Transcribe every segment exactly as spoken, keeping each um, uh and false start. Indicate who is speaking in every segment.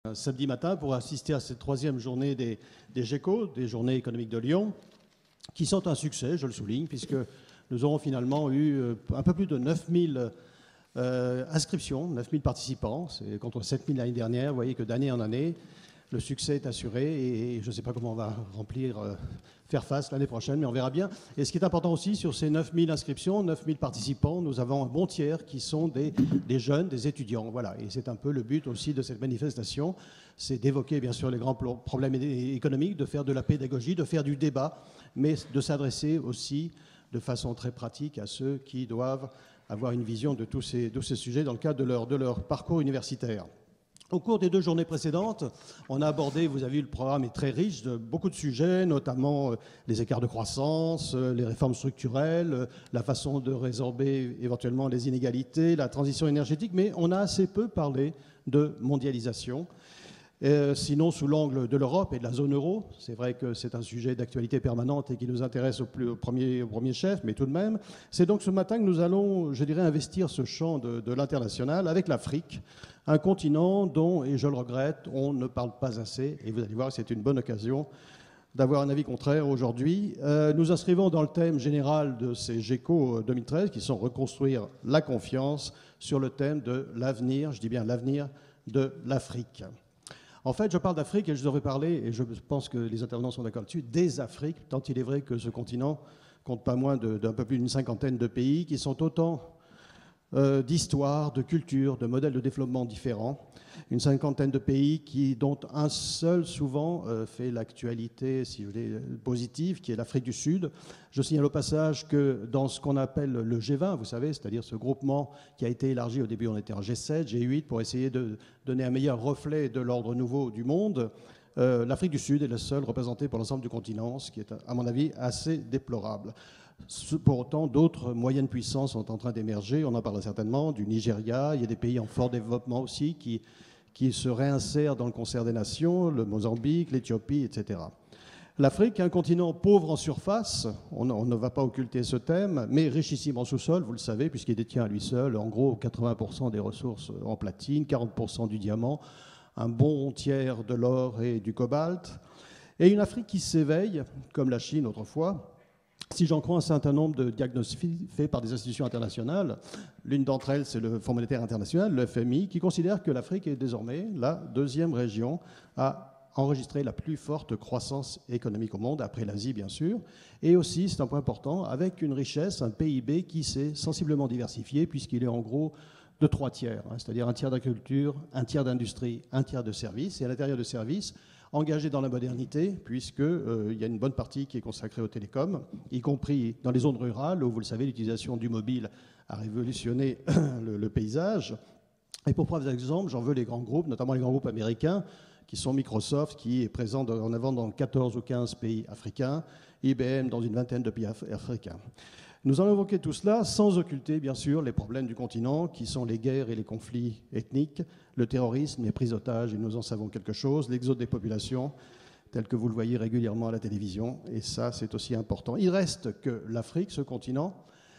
Speaker 1: samedi matin pour assister à cette troisième journée des, des GECO, des Journées économiques de Lyon, qui sont un succès, je le souligne, puisque nous aurons finalement eu un peu plus de neuf mille euh, inscriptions, neuf mille participants, c'est contre sept mille l'année dernière. Vous voyez que d'année en année, le succès est assuré et je ne sais pas comment on va remplir, euh, faire face l'année prochaine, mais on verra bien. Et ce qui est important aussi, sur ces neuf mille inscriptions, neuf mille participants, nous avons un bon tiers qui sont des, des jeunes, des étudiants. Voilà. Et c'est un peu le but aussi de cette manifestation, c'est d'évoquer bien sûr les grands problèmes économiques, de faire de la pédagogie, de faire du débat, mais de s'adresser aussi de façon très pratique à ceux qui doivent avoir une vision de tous ces, de ces sujets dans le cadre de leur, de leur parcours universitaire. Au cours des deux journées précédentes, on a abordé, vous avez vu, le programme est très riche de beaucoup de sujets, notamment les écarts de croissance, les réformes structurelles, la façon de résorber éventuellement les inégalités, la transition énergétique, mais on a assez peu parlé de mondialisation. Euh, sinon, sous l'angle de l'Europe et de la zone euro, c'est vrai que c'est un sujet d'actualité permanente et qui nous intéresse au, plus, au, premier, au premier chef, mais tout de même. C'est donc ce matin que nous allons, je dirais, investir ce champ de, de l'international avec l'Afrique, un continent dont, et je le regrette, on ne parle pas assez. Et vous allez voir, c'est une bonne occasion d'avoir un avis contraire aujourd'hui. Euh, nous inscrivons dans le thème général de ces GECO deux mille treize, qui sont reconstruire la confiance, sur le thème de l'avenir, je dis bien l'avenir de l'Afrique. En fait, je parle d'Afrique et je devrais parler, et je pense que les intervenants sont d'accord dessus, des Afriques, tant il est vrai que ce continent compte pas moins d'un peu plus d'une cinquantaine de pays qui sont autant euh, d'histoires, de cultures, de modèles de développement différents. Une cinquantaine de pays qui, dont un seul souvent euh, fait l'actualité, si vous voulez, positive, qui est l'Afrique du Sud. Je signale au passage que dans ce qu'on appelle le G vingt, vous savez, c'est-à-dire ce groupement qui a été élargi, au début on était en G sept, G huit, pour essayer de donner un meilleur reflet de l'ordre nouveau du monde, euh, l'Afrique du Sud est la seule représentée pour l'ensemble du continent, ce qui est, à mon avis, assez déplorable. Pour autant, d'autres moyennes puissances sont en train d'émerger, on en parle certainement, du Nigeria, il y a des pays en fort développement aussi qui, qui se réinsèrent dans le concert des nations, le Mozambique, l'Éthiopie, et cetera. L'Afrique, un continent pauvre en surface, on, on ne va pas occulter ce thème, mais richissime en sous-sol, vous le savez, puisqu'il détient à lui seul, en gros, quatre-vingts pour cent des ressources en platine, quarante pour cent du diamant, un bon tiers de l'or et du cobalt, et une Afrique qui s'éveille, comme la Chine autrefois. Si j'en crois un certain nombre de diagnostics faits par des institutions internationales, l'une d'entre elles, c'est le Fonds monétaire international, le F M I, qui considère que l'Afrique est désormais la deuxième région à enregistrer la plus forte croissance économique au monde, après l'Asie bien sûr, et aussi, c'est un point important, avec une richesse, un P I B qui s'est sensiblement diversifié, puisqu'il est en gros de trois tiers, hein, c'est-à-dire un tiers d'agriculture, un tiers d'industrie, un tiers de services, et à l'intérieur de services, engagé dans la modernité, puisqu'il euh, y a une bonne partie qui est consacrée aux télécoms, y compris dans les zones rurales, où, vous le savez, l'utilisation du mobile a révolutionné le, le paysage. Et pour preuve d'exemple, j'en veux les grands groupes, notamment les grands groupes américains, qui sont Microsoft, qui est présent en avant dans quatorze ou quinze pays africains, I B M dans une vingtaine de pays af africains. Nous allons évoquer tout cela sans occulter, bien sûr, les problèmes du continent, qui sont les guerres et les conflits ethniques, le terrorisme, les prises d'otages, et nous en savons quelque chose, l'exode des populations, tel que vous le voyez régulièrement à la télévision, et ça, c'est aussi important. Il reste que l'Afrique, ce continent,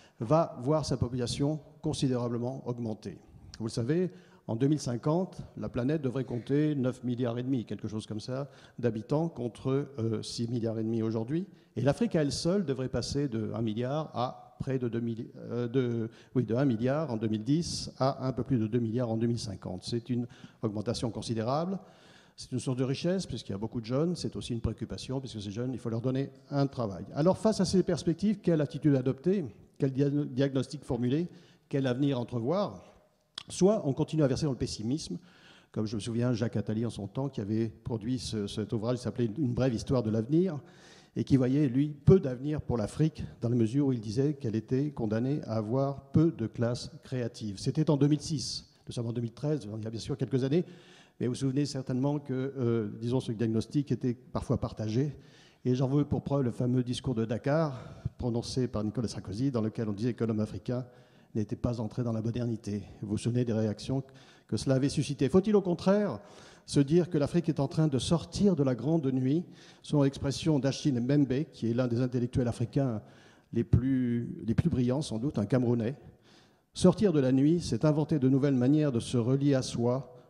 Speaker 1: va voir sa population considérablement augmenter. Vous le savez, en deux mille cinquante, la planète devrait compter neuf milliards et demi, quelque chose comme ça, d'habitants contre euh, six milliards et demi aujourd'hui. Et l'Afrique à elle seule devrait passer de un milliard à près de, deux milli euh, de, oui, de un milliard en deux mille dix à un peu plus de deux milliards en deux mille cinquante. C'est une augmentation considérable. C'est une source de richesse puisqu'il y a beaucoup de jeunes. C'est aussi une préoccupation puisque ces jeunes, il faut leur donner un travail. Alors face à ces perspectives, quelle attitude adopter? Quel diagnostic formuler? Quel avenir entrevoir? Soit on continue à verser dans le pessimisme, comme je me souviens Jacques Attali en son temps, qui avait produit ce, cet ouvrage qui s'appelait « Une brève histoire de l'avenir », et qui voyait, lui, peu d'avenir pour l'Afrique, dans la mesure où il disait qu'elle était condamnée à avoir peu de classes créatives. C'était en deux mille six, nous sommes en deux mille treize, il y a bien sûr quelques années, mais vous vous souvenez certainement que, euh, disons, ce diagnostic était parfois partagé, et j'en veux pour preuve le fameux discours de Dakar, prononcé par Nicolas Sarkozy, dans lequel on disait que l'homme africain n'était pas entré dans la modernité. Vous vous souvenez des réactions que cela avait suscité. Faut-il au contraire se dire que l'Afrique est en train de sortir de la grande nuit, selon l'expression d'Achille Mbembe, qui est l'un des intellectuels africains les plus, les plus brillants, sans doute, un Camerounais. Sortir de la nuit, c'est inventer de nouvelles manières de se relier à soi,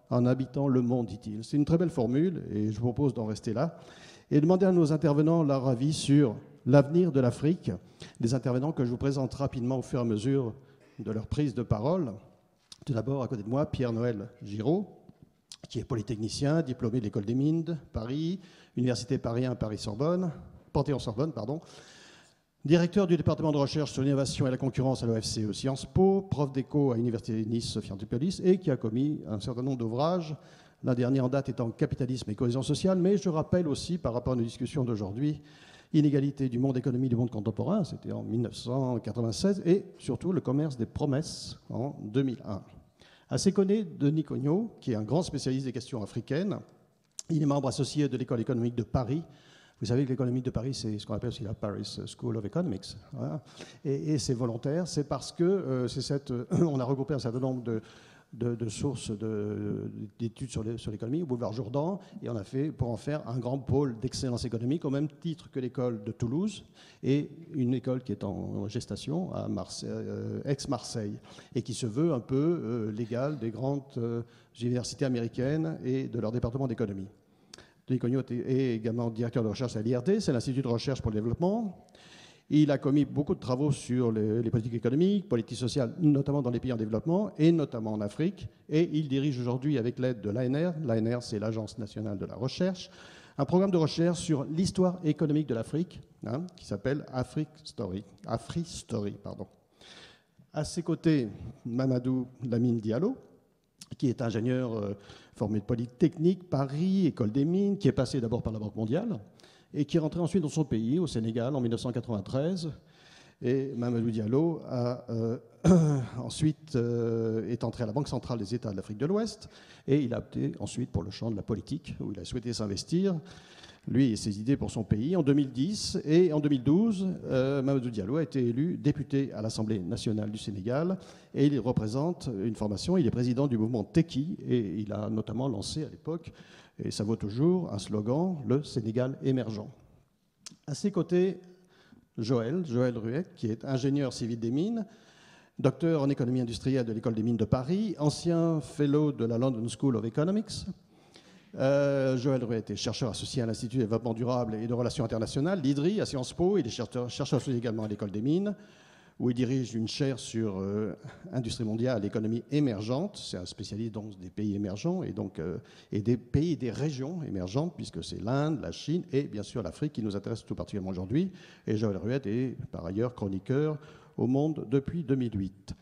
Speaker 1: en habitant le monde, dit-il. C'est une très belle formule et je vous propose d'en rester là et demander à nos intervenants leur avis sur l'avenir de l'Afrique, des intervenants que je vous présente rapidement au fur et à mesure de leur prise de parole. Tout d'abord, à côté de moi, Pierre-Noël Giraud, qui est polytechnicien, diplômé de l'École des Mines, Paris, Université Paris un, Paris-Sorbonne, Panthéon-Sorbonne, pardon, directeur du département de recherche sur l'innovation et la concurrence à l'O F C E Sciences Po, prof d'éco à l'Université Nice-Sophie Antipolis, et qui a commis un certain nombre d'ouvrages, l'un dernier en date étant Capitalisme et cohésion sociale, mais je rappelle aussi, par rapport à nos discussions d'aujourd'hui, Inégalité du monde, économie du monde contemporain, c'était en mille neuf cent quatre-vingt-seize, et surtout le commerce des promesses en deux mille un. À ses côtés, Denis Cognot, qui est un grand spécialiste des questions africaines. Il est membre associé de l'École économique de Paris. Vous savez que l'École économique de Paris, c'est ce qu'on appelle aussi la Paris School of Economics. Voilà. Et, et c'est volontaire, c'est parce que euh, c'est cette, euh, on a regroupé un certain nombre de, de, de sources d'études sur l'économie au boulevard Jourdan, et on a fait pour en faire un grand pôle d'excellence économique, au même titre que l'école de Toulouse, et une école qui est en gestation à Marseille, euh, ex-Marseille, et qui se veut un peu euh, l'égale des grandes euh, universités américaines et de leur département d'économie. Denis Cognot est également directeur de recherche à l'I R D, c'est l'Institut de recherche pour le développement. Il a commis beaucoup de travaux sur les, les politiques économiques, politiques sociales, notamment dans les pays en développement et notamment en Afrique. Et il dirige aujourd'hui, avec l'aide de l'A N R, l'A N R c'est l'Agence nationale de la recherche, un programme de recherche sur l'histoire économique de l'Afrique, hein, qui s'appelle AfriStory. AfriStory, pardon. À ses côtés, Mamadou Lamine Diallo, qui est ingénieur euh, formé de Polytechnique, Paris, École des Mines, qui est passé d'abord par la Banque mondiale, et qui est rentré ensuite dans son pays, au Sénégal, en mille neuf cent quatre-vingt-treize. Et Mamadou Diallo a euh, ensuite euh, est entré à la Banque centrale des États de l'Afrique de l'Ouest, et il a opté ensuite pour le champ de la politique, où il a souhaité s'investir, lui et ses idées pour son pays, en deux mille dix. Et en deux mille douze, euh, Mamadou Diallo a été élu député à l'Assemblée nationale du Sénégal, et il représente une formation, il est président du mouvement Teki, et il a notamment lancé à l'époque, et ça vaut toujours, un slogan, le Sénégal émergent. À ses côtés, Joël, Joël Ruet, qui est ingénieur civil des mines, docteur en économie industrielle de l'École des mines de Paris, ancien fellow de la London School of Economics. Euh, Joël Ruet est chercheur associé à l'Institut de développement durable et de relations internationales, l'I D R I, à Sciences Po. Il est chercheur, chercheur associé également à l'École des mines, où il dirige une chaire sur euh, industrie mondiale et économie émergente. C'est un spécialiste donc, des pays émergents et, donc, euh, et des pays et des régions émergentes, puisque c'est l'Inde, la Chine et bien sûr l'Afrique qui nous intéresse tout particulièrement aujourd'hui. Et Joël Ruet est par ailleurs chroniqueur au Monde depuis deux mille huit.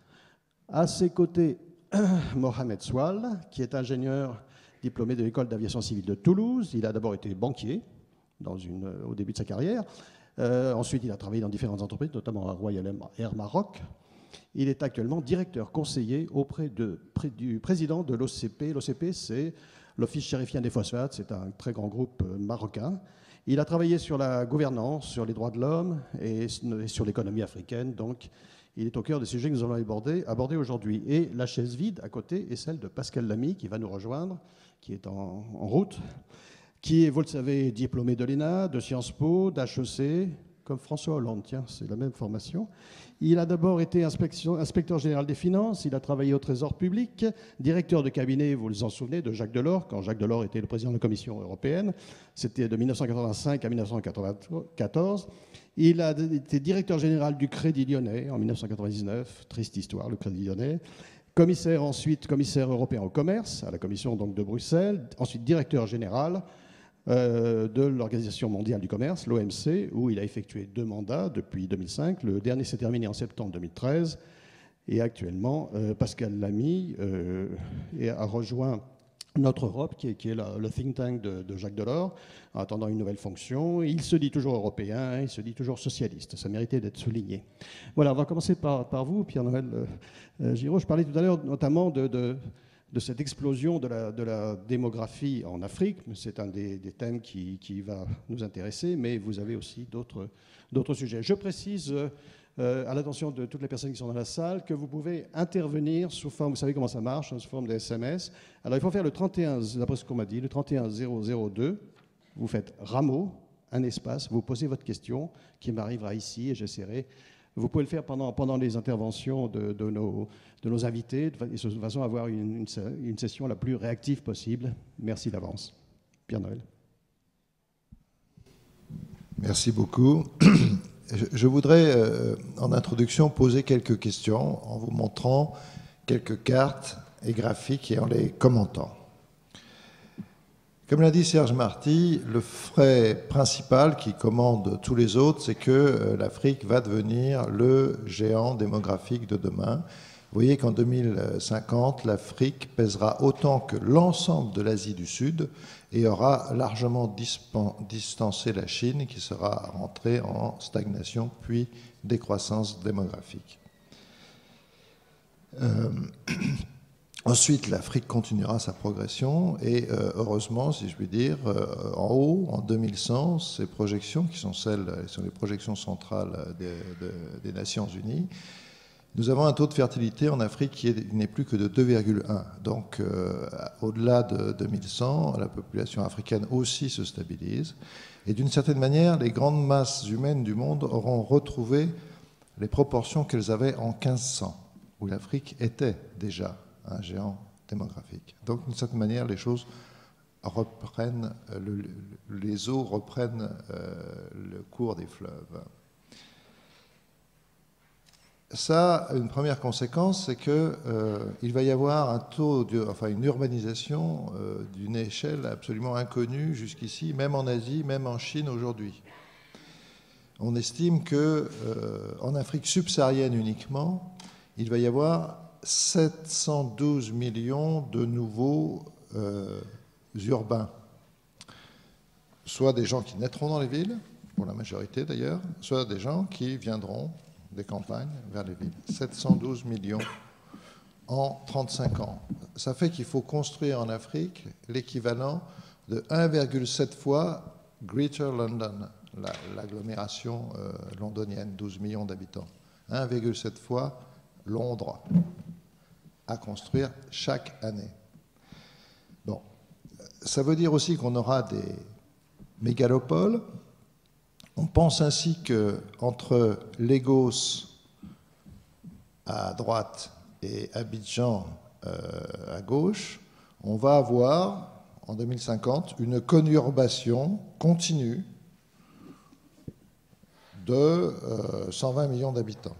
Speaker 1: À ses côtés, Mohamed Soual, qui est ingénieur diplômé de l'École d'aviation civile de Toulouse. Il a d'abord été banquier dans une, au début de sa carrière. Euh, ensuite, il a travaillé dans différentes entreprises, notamment à Royal Air Maroc. Il est actuellement directeur conseiller auprès de, près du président de l'O C P. L'O C P, c'est l'Office chérifien des phosphates. C'est un très grand groupe marocain. Il a travaillé sur la gouvernance, sur les droits de l'homme et sur l'économie africaine. Donc, il est au cœur des sujets que nous allons aborder, aborder aujourd'hui. Et la chaise vide à côté est celle de Pascal Lamy, qui va nous rejoindre, qui est en, en route, qui est, vous le savez, diplômé de l'E N A, de Sciences Po, d'H E C, comme François Hollande, tiens, c'est la même formation. Il a d'abord été inspecteur général des finances, il a travaillé au Trésor public, directeur de cabinet, vous vous en souvenez, de Jacques Delors, quand Jacques Delors était le président de la Commission européenne. C'était de mille neuf cent quatre-vingt-cinq à mille neuf cent quatre-vingt-quatorze. Il a été directeur général du Crédit Lyonnais en mille neuf cent quatre-vingt-dix-neuf, triste histoire, le Crédit Lyonnais. Commissaire ensuite, commissaire européen au commerce, à la Commission donc, de Bruxelles. Ensuite, directeur général euh, de l'Organisation mondiale du commerce, l'O M C, où il a effectué deux mandats depuis deux mille cinq. Le dernier s'est terminé en septembre deux mille treize. Et actuellement, euh, Pascal Lamy euh, a rejoint Notre Europe, qui est, qui est la, le think tank de, de Jacques Delors, en attendant une nouvelle fonction. Il se dit toujours européen, il se dit toujours socialiste. Ça méritait d'être souligné. Voilà, on va commencer par, par vous, Pierre-Noël euh, Giraud. Je parlais tout à l'heure notamment de, de, de cette explosion de la, de la démographie en Afrique. C'est un des, des thèmes qui, qui va nous intéresser, mais vous avez aussi d'autres d'autres sujets. Je précise... Euh, Euh, à l'attention de toutes les personnes qui sont dans la salle, que vous pouvez intervenir sous forme, vous savez comment ça marche, sous forme de S M S. Alors il faut faire le trente et un, d'après ce qu'on m'a dit, le trente et un zéro zéro deux, vous faites Rameau, un espace, vous posez votre question qui m'arrivera ici et j'essaierai Vous pouvez le faire pendant, pendant les interventions de, de, nos, de nos invités, de façon à avoir une, une, une session la plus réactive possible. Merci d'avance. Pierre Noël.
Speaker 2: Merci beaucoup. Je voudrais, euh, en introduction, poser quelques questions en vous montrant quelques cartes et graphiques et en les commentant. Comme l'a dit Serge Marty, le fait principal qui commande tous les autres, c'est que euh, l'Afrique va devenir le géant démographique de demain. Vous voyez qu'en deux mille cinquante, l'Afrique pèsera autant que l'ensemble de l'Asie du Sud et aura largement distancé la Chine, qui sera rentrée en stagnation puis décroissance démographique. Euh, ensuite, l'Afrique continuera sa progression et euh, heureusement, si je puis dire, euh, en haut, en deux mille cent, ces projections, qui sont celles, sont les projections centrales des, de, des Nations Unies, nous avons un taux de fertilité en Afrique qui n'est plus que de deux virgule un. Donc, euh, au-delà de deux mille cent, la population africaine aussi se stabilise. Et d'une certaine manière, les grandes masses humaines du monde auront retrouvé les proportions qu'elles avaient en quinze cents, où l'Afrique était déjà un géant démographique. Donc, d'une certaine manière, les choses reprennent, le, les eaux reprennent euh, le cours des fleuves. Ça, une première conséquence, c'est qu'il euh, va y avoir un taux, de, enfin une urbanisation euh, d'une échelle absolument inconnue jusqu'ici, même en Asie, même en Chine aujourd'hui. On estime qu'en euh, Afrique subsaharienne uniquement, il va y avoir sept cent douze millions de nouveaux euh, urbains, soit des gens qui naîtront dans les villes, pour la majorité d'ailleurs, soit des gens qui viendront des campagnes vers les villes. sept cent douze millions en trente-cinq ans. Ça fait qu'il faut construire en Afrique l'équivalent de un virgule sept fois Greater London, l'agglomération euh, londonienne, douze millions d'habitants. un virgule sept fois Londres à construire chaque année. Bon, ça veut dire aussi qu'on aura des mégalopoles. On pense ainsi qu'entre Lagos à droite et Abidjan euh, à gauche, on va avoir, en deux mille cinquante, une conurbation continue de euh, cent vingt millions d'habitants.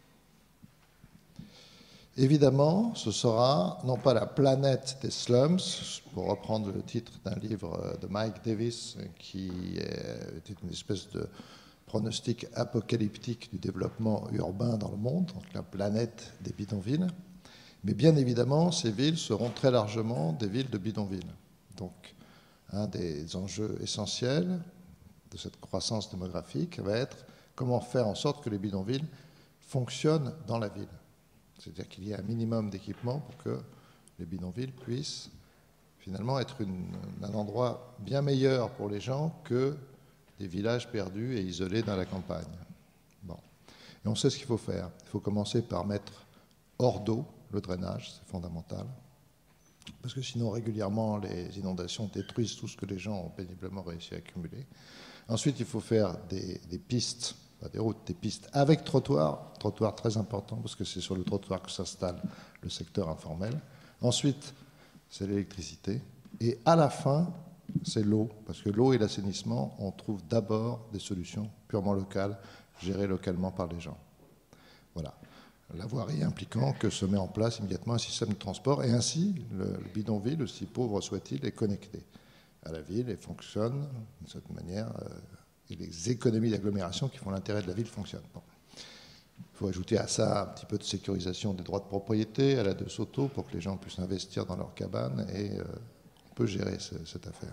Speaker 2: Évidemment, ce sera non pas la planète des slums, pour reprendre le titre d'un livre de Mike Davis, qui était une espèce de pronostic apocalyptique du développement urbain dans le monde, donc la planète des bidonvilles. Mais bien évidemment, ces villes seront très largement des villes de bidonvilles. Donc, un des enjeux essentiels de cette croissance démographique va être comment faire en sorte que les bidonvilles fonctionnent dans la ville. C'est-à-dire qu'il y ait un minimum d'équipement pour que les bidonvilles puissent finalement être une, un endroit bien meilleur pour les gens que des villages perdus et isolés dans la campagne. Bon. Et on sait ce qu'il faut faire. Il faut commencer par mettre hors d'eau le drainage, c'est fondamental. Parce que sinon, régulièrement, les inondations détruisent tout ce que les gens ont péniblement réussi à accumuler. Ensuite, il faut faire des, des pistes, pas des routes, des pistes avec trottoir, trottoir très important, parce que c'est sur le trottoir que s'installe le secteur informel. Ensuite, c'est l'électricité. Et à la fin, c'est l'eau, parce que l'eau et l'assainissement, on trouve d'abord des solutions purement locales, gérées localement par les gens. Voilà. La voirie impliquant que se met en place immédiatement un système de transport, et ainsi, le, le bidonville, aussi pauvre soit-il, est connecté à la ville et fonctionne d'une certaine manière, euh, et les économies d'agglomération qui font l'intérêt de la ville fonctionnent. Bon. Il faut ajouter à ça un petit peu de sécurisation des droits de propriété à la De Soto pour que les gens puissent investir dans leur cabane, et euh, on peut gérer ce, cette affaire.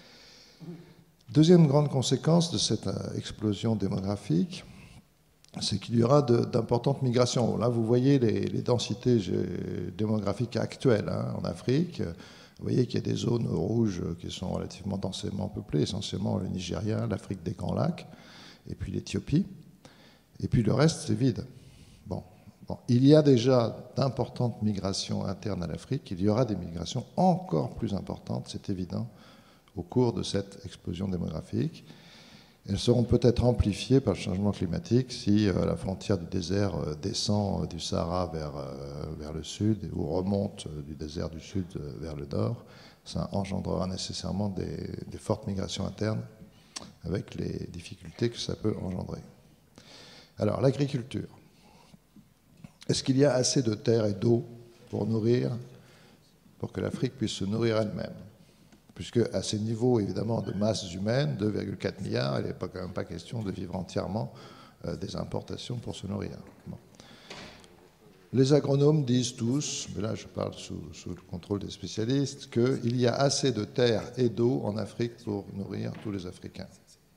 Speaker 2: Deuxième grande conséquence de cette euh, explosion démographique, c'est qu'il y aura d'importantes migrations. Là, vous voyez les, les densités démographiques actuelles hein, en Afrique. Vous voyez qu'il y a des zones rouges qui sont relativement densément peuplées, essentiellement le Nigeria, l'Afrique des Grands Lacs, et puis l'Éthiopie. Et puis le reste, c'est vide. Bon. Bon. Il y a déjà d'importantes migrations internes à l'Afrique. Il y aura des migrations encore plus importantes, c'est évident, au cours de cette explosion démographique. Elles seront peut-être amplifiées par le changement climatique si euh, la frontière du désert euh, descend euh, du Sahara vers, euh, vers le sud ou remonte euh, du désert du sud euh, vers le nord. Ça engendrera nécessairement des, des fortes migrations internes avec les difficultés que ça peut engendrer. Alors, l'agriculture. Est-ce qu'il y a assez de terre et d'eau pour nourrir, pour que l'Afrique puisse se nourrir elle-même? Puisque à ces niveaux, évidemment, de masse humaine, deux virgule quatre milliards, il n'est pas, quand même pas question de vivre entièrement euh, des importations pour se nourrir. Bon. Les agronomes disent tous, mais là je parle sous, sous le contrôle des spécialistes, qu'il y a assez de terre et d'eau en Afrique pour nourrir tous les Africains,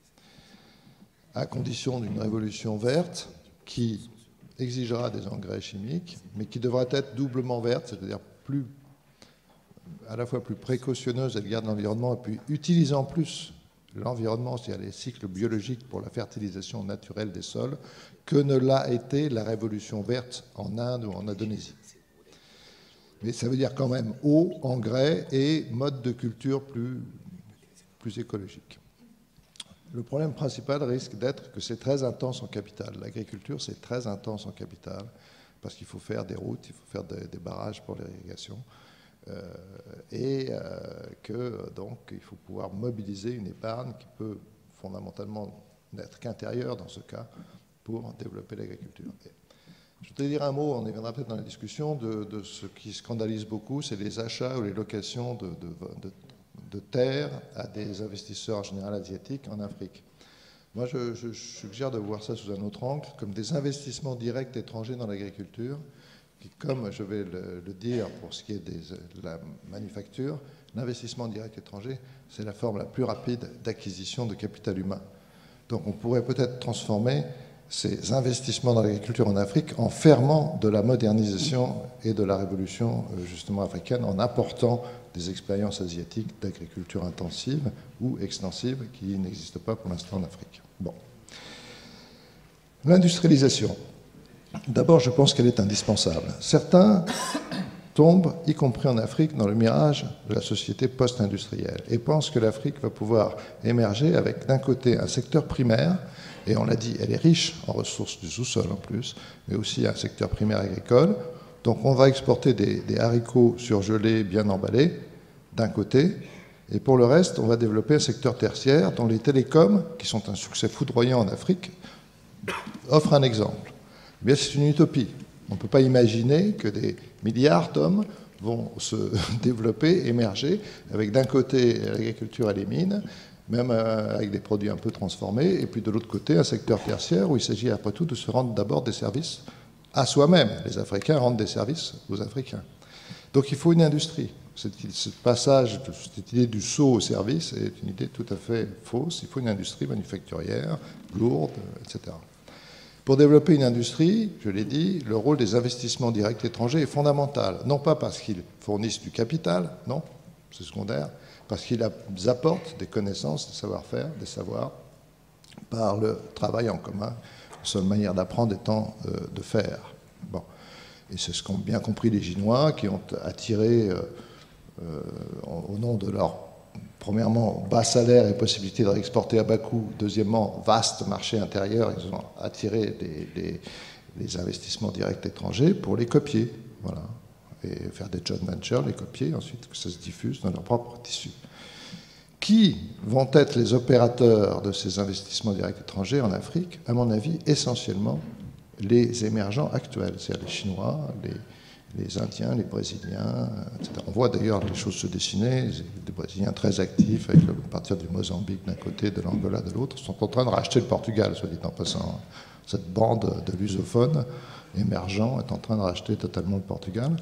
Speaker 2: à condition d'une révolution verte qui exigera des engrais chimiques, mais qui devra être doublement verte, c'est-à-dire plus à la fois plus précautionneuse à l'égard de l'environnement et puis utilisant plus l'environnement, c'est-à-dire les cycles biologiques pour la fertilisation naturelle des sols, que ne l'a été la révolution verte en Inde ou en Indonésie. Mais ça veut dire quand même eau, engrais et mode de culture plus, plus écologique. Le problème principal risque d'être que c'est très intense en capital. L'agriculture, c'est très intense en capital parce qu'il faut faire des routes, il faut faire des, des barrages pour l'irrigation. Euh, et euh, que donc il faut pouvoir mobiliser une épargne qui peut fondamentalement n'être qu'intérieure dans ce cas pour développer l'agriculture. Je voudrais dire un mot, on y viendra peut-être dans la discussion, de, de ce qui scandalise beaucoup, c'est les achats ou les locations de, de, de, de terres à des investisseurs en général asiatiques en Afrique. Moi, je, je suggère de voir ça sous un autre angle, comme des investissements directs étrangers dans l'agriculture, qui, comme je vais le, le dire pour ce qui est des, de la manufacture, l'investissement direct étranger, c'est la forme la plus rapide d'acquisition de capital humain. Donc on pourrait peut-être transformer ces investissements dans l'agriculture en Afrique en ferment de la modernisation et de la révolution justement africaine, en apportant des expériences asiatiques d'agriculture intensive ou extensive qui n'existent pas pour l'instant en Afrique. Bon. L'industrialisation. D'abord, je pense qu'elle est indispensable. Certains tombent, y compris en Afrique, dans le mirage de la société post-industrielle et pensent que l'Afrique va pouvoir émerger avec, d'un côté, un secteur primaire, et on l'a dit, elle est riche en ressources du sous-sol en plus, mais aussi un secteur primaire agricole. Donc on va exporter des, des haricots surgelés, bien emballés, d'un côté, et pour le reste, on va développer un secteur tertiaire dont les télécoms, qui sont un succès foudroyant en Afrique, offrent un exemple. Eh bien, c'est une utopie. On ne peut pas imaginer que des milliards d'hommes vont se développer, émerger, avec d'un côté l'agriculture et les mines, même avec des produits un peu transformés, et puis de l'autre côté un secteur tertiaire où il s'agit après tout de se rendre d'abord des services à soi-même. Les Africains rendent des services aux Africains. Donc il faut une industrie. Ce passage, cette idée du saut au service est une idée tout à fait fausse. Il faut une industrie manufacturière, lourde, et cetera. Pour développer une industrie, je l'ai dit, le rôle des investissements directs étrangers est fondamental. Non pas parce qu'ils fournissent du capital, non, c'est secondaire, parce qu'ils apportent des connaissances, des savoir-faire, des savoirs, par le travail en commun, la seule manière d'apprendre étant euh, de faire. Bon. Et c'est ce qu'ont bien compris les Chinois, qui ont attiré, euh, euh, au nom de leur, premièrement, bas salaire et possibilité de réexporter à bas coût, deuxièmement, vaste marché intérieur, ils ont attiré les, les, les investissements directs étrangers pour les copier, voilà, et faire des joint ventures, les copier, ensuite que ça se diffuse dans leur propre tissu. Qui vont être les opérateurs de ces investissements directs étrangers en Afrique? À mon avis, essentiellement les émergents actuels, c'est-à-dire les Chinois, les, les Indiens, les Brésiliens, et cetera. On voit d'ailleurs les choses se dessiner, des Brésiliens très actifs, avec le, à partir du Mozambique d'un côté, de l'Angola de l'autre, sont en train de racheter le Portugal, soit dit en passant. Cette bande de lusophones émergents est en train de racheter totalement le Portugal.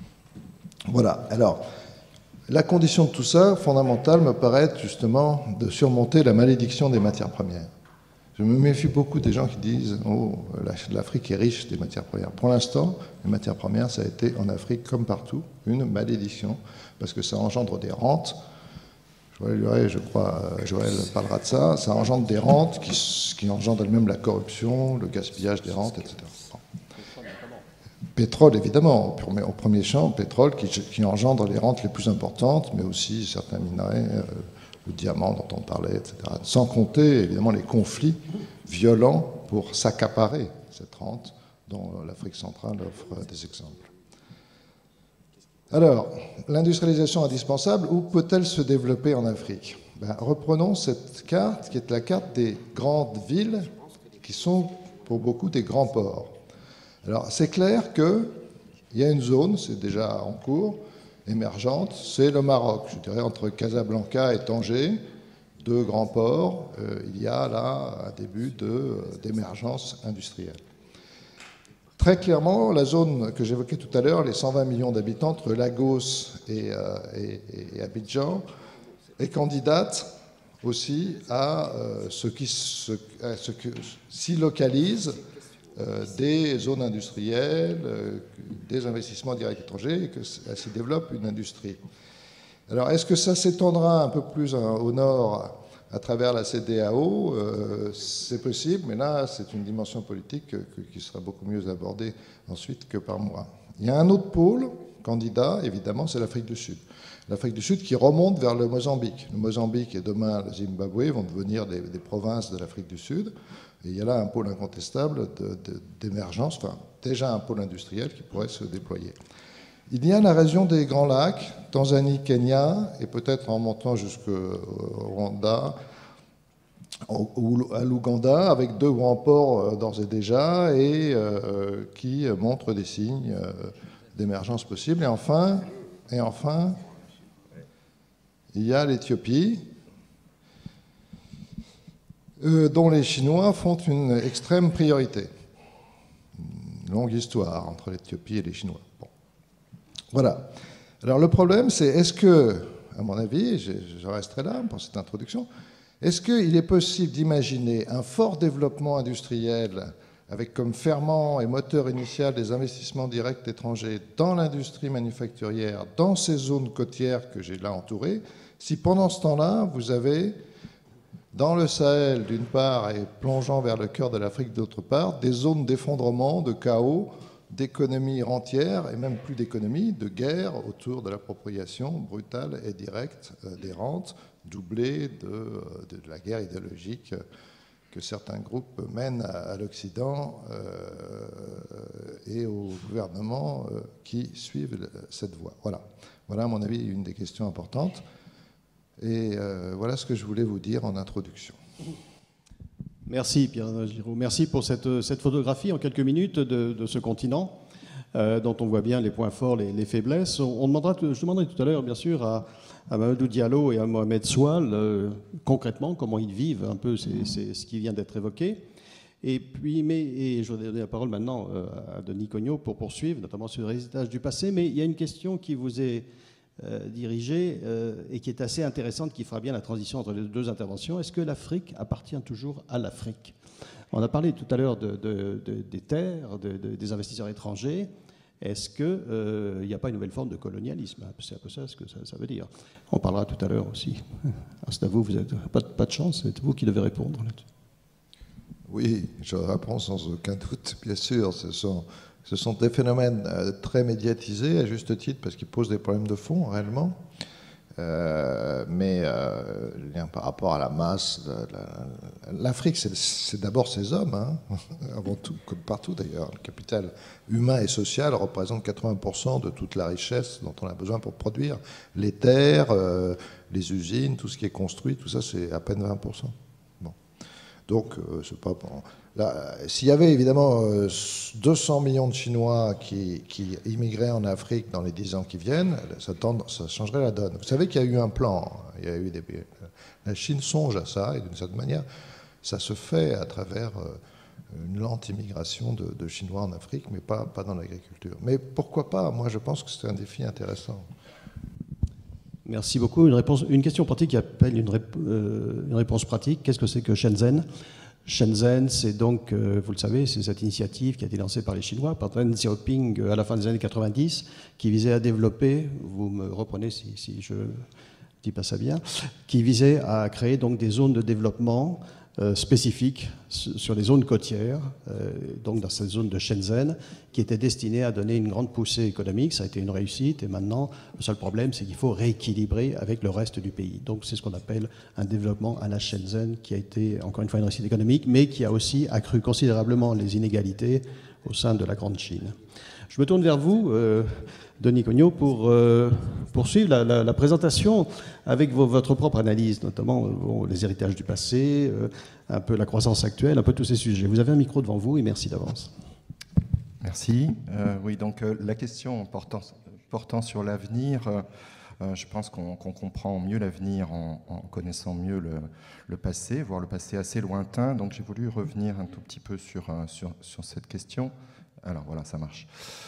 Speaker 2: Voilà, alors, la condition de tout ça, fondamentale, me paraît être justement de surmonter la malédiction des matières premières. Je me méfie beaucoup des gens qui disent « Oh, l'Afrique est riche des matières premières ». Pour l'instant, les matières premières, ça a été en Afrique, comme partout, une malédiction, parce que ça engendre des rentes. Joël, je crois, Joël parlera de ça. Ça engendre des rentes qui, qui engendrent elles-mêmes la corruption, le gaspillage des rentes, et cetera. Bon. Pétrole, évidemment, au premier champ, pétrole qui, qui engendre les rentes les plus importantes, mais aussi certains minerais, euh, le diamant dont on parlait, et cetera. Sans compter évidemment les conflits violents pour s'accaparer cette rente, dont l'Afrique centrale offre des exemples. Alors, l'industrialisation indispensable, où peut-elle se développer en Afrique? Ben, reprenons cette carte qui est la carte des grandes villes qui sont pour beaucoup des grands ports. Alors, c'est clair qu'il y a une zone, c'est déjà en cours, émergente, c'est le Maroc. Je dirais entre Casablanca et Tanger, deux grands ports, euh, il y a là un début de, euh, d'émergence industrielle. Très clairement, la zone que j'évoquais tout à l'heure, les cent vingt millions d'habitants entre Lagos et, euh, et, et Abidjan, est candidate aussi à euh, ce qui se, à ce que s'y localise euh, des zones industrielles, euh, des investissements directs étrangers, et que s'y développe une industrie. Alors, est-ce que ça s'étendra un peu plus hein, au nord à travers la C D A O? euh, C'est possible, mais là, c'est une dimension politique que, que, qui sera beaucoup mieux abordée ensuite que par moi. Il y a un autre pôle candidat, évidemment, c'est l'Afrique du Sud. L'Afrique du Sud qui remonte vers le Mozambique. Le Mozambique et demain le Zimbabwe vont devenir des, des provinces de l'Afrique du Sud. Et il y a là un pôle incontestable de, de, d'émergence, enfin déjà un pôle industriel qui pourrait se déployer. Il y a la région des Grands Lacs, Tanzanie, Kenya, et peut-être en montant jusqu'au Rwanda, ou à l'Ouganda, avec deux grands ports d'ores et déjà, et euh, qui montrent des signes d'émergence possible. Et enfin, et enfin, il y a l'Éthiopie, euh, dont les Chinois font une extrême priorité. Une longue histoire entre l'Éthiopie et les Chinois. Bon. Voilà. Alors le problème, c'est est-ce que, à mon avis, je, je resterai là pour cette introduction, est-ce qu'il est possible d'imaginer un fort développement industriel avec comme ferment et moteur initial des investissements directs étrangers dans l'industrie manufacturière, dans ces zones côtières que j'ai là entourées, si pendant ce temps-là, vous avez, dans le Sahel d'une part et plongeant vers le cœur de l'Afrique d'autre part, des zones d'effondrement, de chaos, d'économie rentière, et même plus d'économie, de guerre autour de l'appropriation brutale et directe des rentes, doublée de, de la guerre idéologique que certains groupes mènent à l'Occident euh, et aux gouvernements euh, qui suivent cette voie. Voilà. Voilà, à mon avis, une des questions importantes. Et euh, voilà ce que je voulais vous dire en introduction.
Speaker 1: Merci Pierre Giraud. Merci pour cette, cette photographie en quelques minutes de, de ce continent euh, dont on voit bien les points forts, les, les faiblesses. On, on demandera, je demanderai tout à l'heure, bien sûr, à, à Mamadou Diallo et à Mohamed Soual, euh, concrètement, comment ils vivent un peu c'est, c'est ce qui vient d'être évoqué. Et puis, mais, et je vais donner la parole maintenant euh, à Denis Cognot pour poursuivre, notamment sur le résultat du passé. Mais il y a une question qui vous est euh, dirigée euh, et qui est assez intéressante, qui fera bien la transition entre les deux interventions. Est-ce que l'Afrique appartient toujours à l'Afrique? On a parlé tout à l'heure de, de, de, des terres, de, de, des investisseurs étrangers. Est-ce qu'il n'y euh, a pas une nouvelle forme de colonialisme? C'est un peu ça ce que ça, ça veut dire. On parlera tout à l'heure aussi. Alors c'est à vous, vous n'avez pas, pas de chance, c'est vous qui devez répondre là-dessus.
Speaker 2: Oui, je réponds sans aucun doute, bien sûr. Ce sont, ce sont des phénomènes très médiatisés, à juste titre, parce qu'ils posent des problèmes de fond, réellement. Euh, mais euh, par rapport à la masse, l'Afrique, c'est, c'est d'abord ses hommes, hein, avant tout, comme partout d'ailleurs. Le capital humain et social représente quatre-vingts pour cent de toute la richesse dont on a besoin pour produire. Les terres, euh, les usines, tout ce qui est construit, tout ça, c'est à peine vingt pour cent. Bon. Donc, euh, c'est pas bon. Là, s'il y avait évidemment euh, deux cents millions de Chinois qui, qui immigraient en Afrique dans les dix ans qui viennent, ça, tend, ça changerait la donne. Vous savez qu'il y a eu un plan. Il y a eu des, la Chine songe à ça, et d'une certaine manière, ça se fait à travers euh, une lente immigration de, de Chinois en Afrique, mais pas, pas dans l'agriculture. Mais pourquoi pas? Moi, je pense que c'est un défi intéressant.
Speaker 1: Merci beaucoup. Une, réponse, une question pratique qui appelle une, rép, euh, une réponse pratique. Qu'est-ce que c'est que Shenzhen? Shenzhen, c'est donc, euh, vous le savez, c'est cette initiative qui a été lancée par les Chinois, par Deng Xiaoping à la fin des années quatre-vingt-dix, qui visait à développer, vous me reprenez si, si je ne dis pas ça bien, qui visait à créer donc des zones de développement euh, spécifique sur les zones côtières, euh, donc dans cette zone de Shenzhen, qui était destinée à donner une grande poussée économique. Ça a été une réussite et maintenant, le seul problème, c'est qu'il faut rééquilibrer avec le reste du pays. Donc c'est ce qu'on appelle un développement à la Shenzhen qui a été, encore une fois, une réussite économique, mais qui a aussi accru considérablement les inégalités au sein de la Grande Chine. Je me tourne vers vous, euh, Denis Cognot, pour euh, poursuivre la, la, la présentation avec vos, votre propre analyse, notamment bon, les héritages du passé, euh, un peu la croissance actuelle, un peu tous ces sujets. Vous avez un micro devant vous et merci d'avance.
Speaker 3: Merci. Euh, oui, donc euh, la question portant, portant sur l'avenir, euh, euh, je pense qu'on qu'on comprend mieux l'avenir en, en connaissant mieux le, le passé, voire le passé assez lointain. Donc j'ai voulu revenir un tout petit peu sur, euh, sur, sur cette question. Alors voilà, ça marche.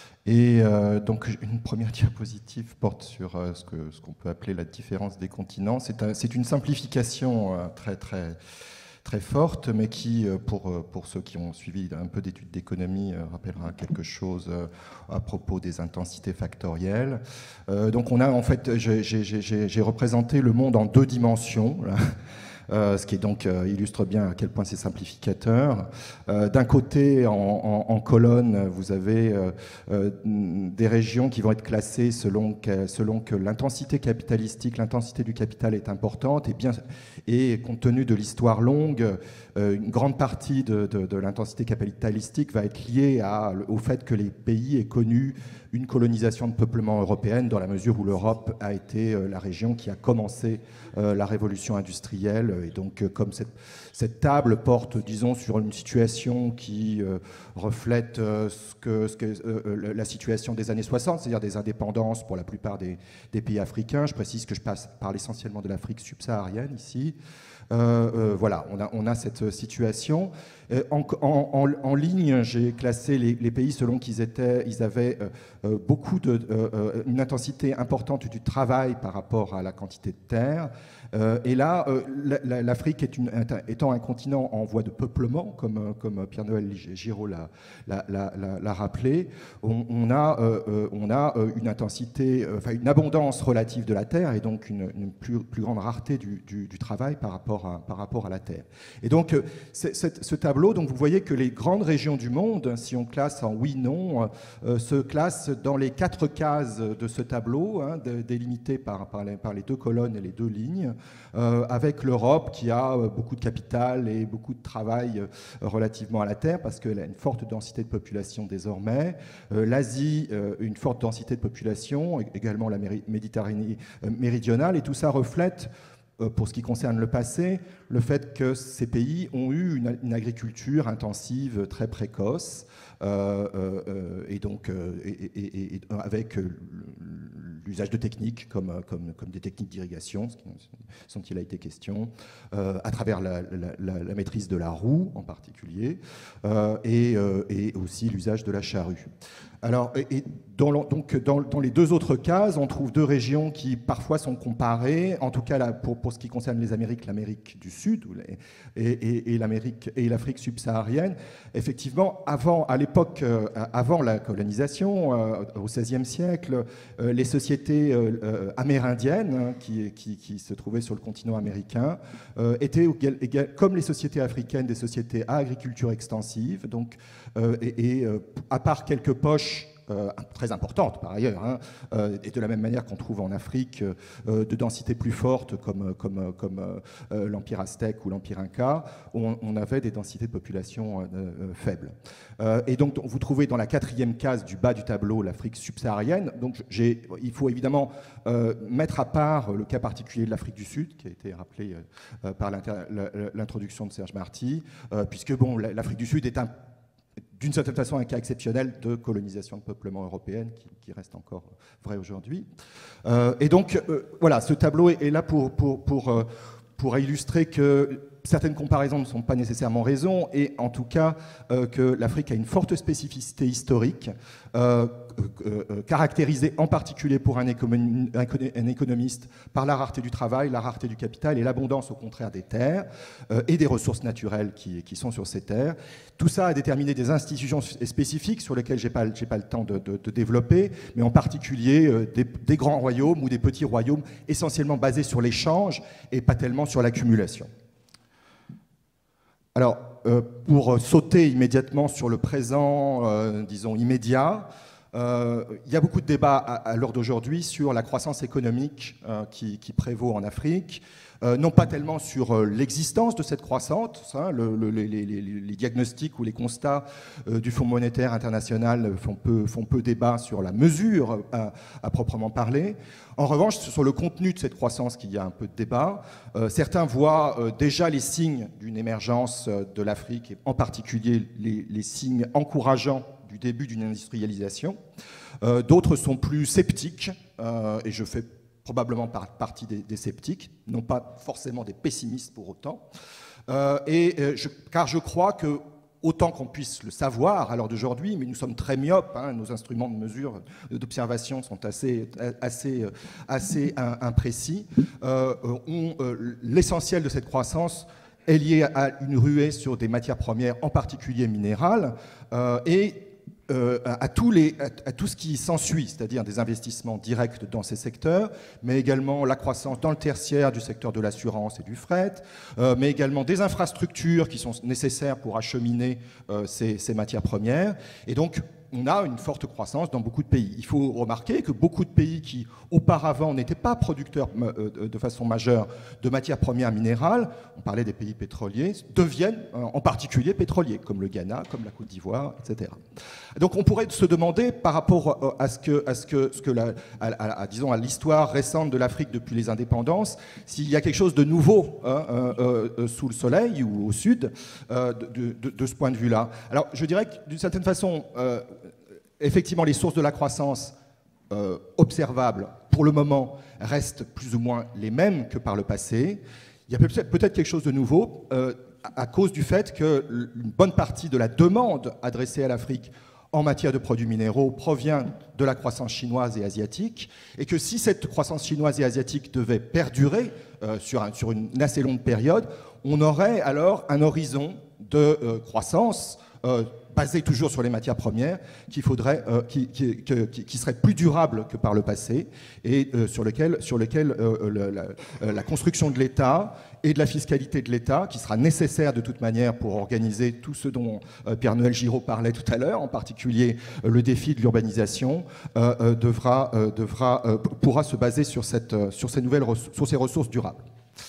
Speaker 3: Et euh, donc une première diapositive porte sur euh, ce que ce qu'on peut appeler la différence des continents. C'est un, c'est une simplification euh, très très très forte, mais qui, euh, pour euh, pour ceux qui ont suivi un peu d'études d'économie, euh, rappellera quelque chose euh, à propos des intensités factorielles. Euh, donc on a en fait, j'ai, j'ai, j'ai, j'ai représenté le monde en deux dimensions. Là. Euh, ce qui est donc euh, illustre bien à quel point c'est simplificateur. Euh, d'un côté, en, en, en colonne, vous avez euh, euh, des régions qui vont être classées selon que, selon que l'intensité capitalistique, l'intensité du capital est importante, et, bien, et compte tenu de l'histoire longue, euh, une grande partie de, de, de l'intensité capitalistique va être liée à, au fait que les pays aient connu une colonisation de peuplement européenne, dans la mesure où l'Europe a été euh, la région qui a commencé euh, la révolution industrielle. Et donc, euh, comme cette, cette table porte, disons, sur une situation qui euh, reflète euh, ce que, ce que, euh, la situation des années soixante, c'est-à-dire des indépendances pour la plupart des, des pays africains. Je précise que je passe, parle essentiellement de l'Afrique subsaharienne ici. Euh, euh, voilà, on a, on a cette situation. Euh, en, en, en ligne, j'ai classé les, les pays selon qu'ils étaient, ils avaient euh, beaucoup de, euh, une intensité importante du travail par rapport à la quantité de terre. Euh, et là, euh, l'Afrique est une, étant un continent en voie de peuplement, comme, comme Pierre-Noël Giraud l'a, l'a, l'a, l'a rappelé, on, on a, euh, on a une intensité, enfin une abondance relative de la terre et donc une, une plus, plus grande rareté du, du, du travail par rapport à, par rapport à la terre. Et donc, ce tableau, donc vous voyez que les grandes régions du monde, si on classe en oui-non, euh, se classent dans les quatre cases de ce tableau, hein, délimitées par, par, les, par les deux colonnes et les deux lignes, euh, avec l'Europe qui a beaucoup de capital et beaucoup de travail euh, relativement à la terre, parce qu'elle a une forte densité de population désormais. Euh, L'Asie, euh, une forte densité de population, également la Méditerranée euh, méridionale, et tout ça reflète, pour ce qui concerne le passé, le fait que ces pays ont eu une, une agriculture intensive très précoce, euh, euh, et donc euh, et, et, et avec l'usage de techniques comme, comme, comme des techniques d'irrigation, dont il a été question, euh, à travers la, la, la, la maîtrise de la roue en particulier, euh, et, euh, et aussi l'usage de la charrue. Alors, et dans, donc, dans, dans les deux autres cases, on trouve deux régions qui parfois sont comparées, en tout cas là, pour, pour ce qui concerne les Amériques, l'Amérique du Sud et, et, et l'Amérique et l'Afrique subsaharienne. Effectivement, avant, à l'époque, euh, avant la colonisation, euh, au seizième siècle, euh, les sociétés euh, amérindiennes hein, qui, qui, qui se trouvaient sur le continent américain euh, étaient, comme les sociétés africaines, des sociétés à agriculture extensive, donc, euh, et, et euh, à part quelques poches Euh, très importante par ailleurs, hein, euh, et de la même manière qu'on trouve en Afrique euh, de densités plus fortes comme, comme, comme euh, l'Empire aztèque ou l'Empire inca, on, on avait des densités de population euh, euh, faibles. Euh, et donc vous trouvez dans la quatrième case du bas du tableau l'Afrique subsaharienne. Donc j'ai, il faut évidemment euh, mettre à part le cas particulier de l'Afrique du Sud, qui a été rappelé euh, par l'introduction de Serge Marty, euh, puisque bon, l'Afrique du Sud est un d'une certaine façon un cas exceptionnel de colonisation de peuplement européenne qui, qui reste encore vrai aujourd'hui. Euh, et donc, euh, voilà, ce tableau est, est là pour, pour, pour, euh, pour illustrer que certaines comparaisons ne sont pas nécessairement raison, et en tout cas euh, que l'Afrique a une forte spécificité historique, euh, euh, euh, caractérisée en particulier pour un, économ un économiste par la rareté du travail, la rareté du capital et l'abondance au contraire des terres euh, et des ressources naturelles qui, qui sont sur ces terres. Tout ça a déterminé des institutions spécifiques sur lesquelles je n'ai pas, j'ai pas le temps de, de, de développer, mais en particulier euh, des, des grands royaumes ou des petits royaumes essentiellement basés sur l'échange et pas tellement sur l'accumulation. Alors, euh, pour sauter immédiatement sur le présent, euh, disons immédiat, euh, il y a beaucoup de débats à, à l'heure d'aujourd'hui sur la croissance économique euh, qui, qui prévaut en Afrique. Euh, non pas tellement sur euh, l'existence de cette croissance, hein, le, le, les, les, les diagnostics ou les constats euh, du Fonds monétaire international font peu, font peu débat sur la mesure à, à proprement parler. En revanche, sur le contenu de cette croissance qu'il y a un peu de débat. Euh, certains voient euh, déjà les signes d'une émergence euh, de l'Afrique, et en particulier les, les signes encourageants du début d'une industrialisation. Euh, D'autres sont plus sceptiques, euh, et je fais probablement par partie des, des sceptiques, non pas forcément des pessimistes pour autant, euh, et, euh, je, car je crois que, autant qu'on puisse le savoir à l'heure d'aujourd'hui, mais nous sommes très myopes, hein, nos instruments de mesure, d'observation sont assez, assez, assez imprécis, euh, euh, l'essentiel de cette croissance est lié à une ruée sur des matières premières, en particulier minérales, euh, et Euh, à, tous les, à, à tout ce qui s'ensuit, c'est-à-dire des investissements directs dans ces secteurs, mais également la croissance dans le tertiaire du secteur de l'assurance et du fret, euh, mais également des infrastructures qui sont nécessaires pour acheminer euh, ces, ces matières premières. Et donc, on a une forte croissance dans beaucoup de pays. Il faut remarquer que beaucoup de pays qui, auparavant, n'étaient pas producteurs de façon majeure de matières premières minérales, on parlait des pays pétroliers, deviennent en particulier pétroliers, comme le Ghana, comme la Côte d'Ivoire, et cetera. Donc on pourrait se demander, par rapport à ce que, à ce que, ce que la, à, à, à, disons, à l'histoire récente de l'Afrique depuis les indépendances, s'il y a quelque chose de nouveau hein, euh, euh, sous le soleil ou au sud, euh, de, de, de ce point de vue-là. Alors je dirais que d'une certaine façon, euh, effectivement, les sources de la croissance euh, observables, pour le moment, restent plus ou moins les mêmes que par le passé. Il y a peut-être peut-être quelque chose de nouveau euh, à cause du fait qu'une bonne partie de la demande adressée à l'Afrique en matière de produits minéraux provient de la croissance chinoise et asiatique, et que si cette croissance chinoise et asiatique devait perdurer euh, sur, un, sur une assez longue période, on aurait alors un horizon de euh, croissance euh, basé toujours sur les matières premières, qu'il faudrait, euh, qui, qui, qui, qui serait plus durable que par le passé, et euh, sur lequel, sur lequel euh, le, la, la construction de l'État et de la fiscalité de l'État, qui sera nécessaire de toute manière pour organiser tout ce dont euh, Pierre-Noël Giraud parlait tout à l'heure, en particulier euh, le défi de l'urbanisation, euh, euh, devra, euh, devra, euh, pourra se baser sur, cette, euh, sur, ces nouvelles sur ces ressources durables.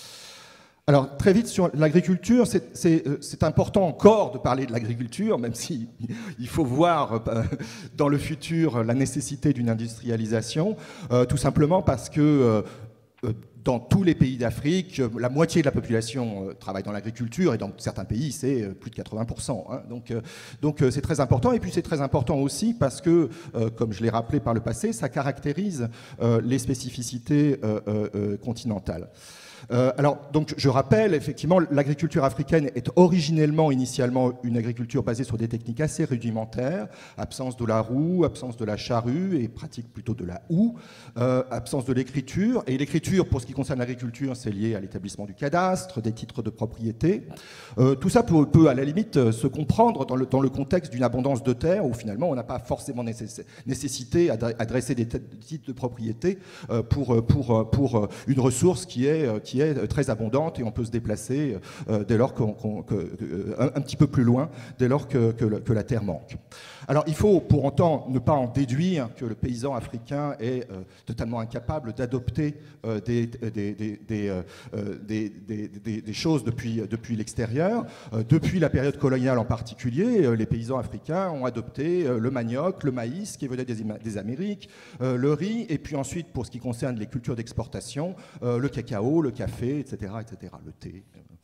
Speaker 3: Alors, très vite, sur l'agriculture, c'est important encore de parler de l'agriculture, même s'il il faut voir euh, dans le futur la nécessité d'une industrialisation, euh, tout simplement parce que euh, dans tous les pays d'Afrique, la moitié de la population euh, travaille dans l'agriculture, et dans certains pays, c'est euh, plus de quatre-vingts pour cent. Hein. Donc, euh, donc euh, c'est très important, et puis c'est très important aussi parce que, euh, comme je l'ai rappelé par le passé, ça caractérise euh, les spécificités euh, euh, continentales. Euh, alors, donc, je rappelle, effectivement, l'agriculture africaine est originellement, initialement, une agriculture basée sur des techniques assez rudimentaires, absence de la roue, absence de la charrue, et pratique plutôt de la houe, euh, absence de l'écriture. Et l'écriture, pour ce qui concerne l'agriculture, c'est lié à l'établissement du cadastre, des titres de propriété. Euh, tout ça peut, peut, à la limite, se comprendre dans le, dans le contexte d'une abondance de terres, où finalement, on n'a pas forcément nécess nécessité à dresser des titres de propriété euh, pour, pour, pour une ressource qui est qui est très abondante, et on peut se déplacer euh, dès lors qu'on, qu'on, que, euh, un, un petit peu plus loin, dès lors que, que, que la terre manque. Alors il faut pour autant ne pas en déduire que le paysan africain est euh, totalement incapable d'adopter euh, des, des, des, des, euh, des, des, des, des choses depuis, depuis l'extérieur. Euh, depuis la période coloniale en particulier, euh, les paysans africains ont adopté euh, le manioc, le maïs qui venait des, des Amériques, euh, le riz, et puis ensuite pour ce qui concerne les cultures d'exportation, euh, le cacao, le café, et cetera, et cetera, le thé.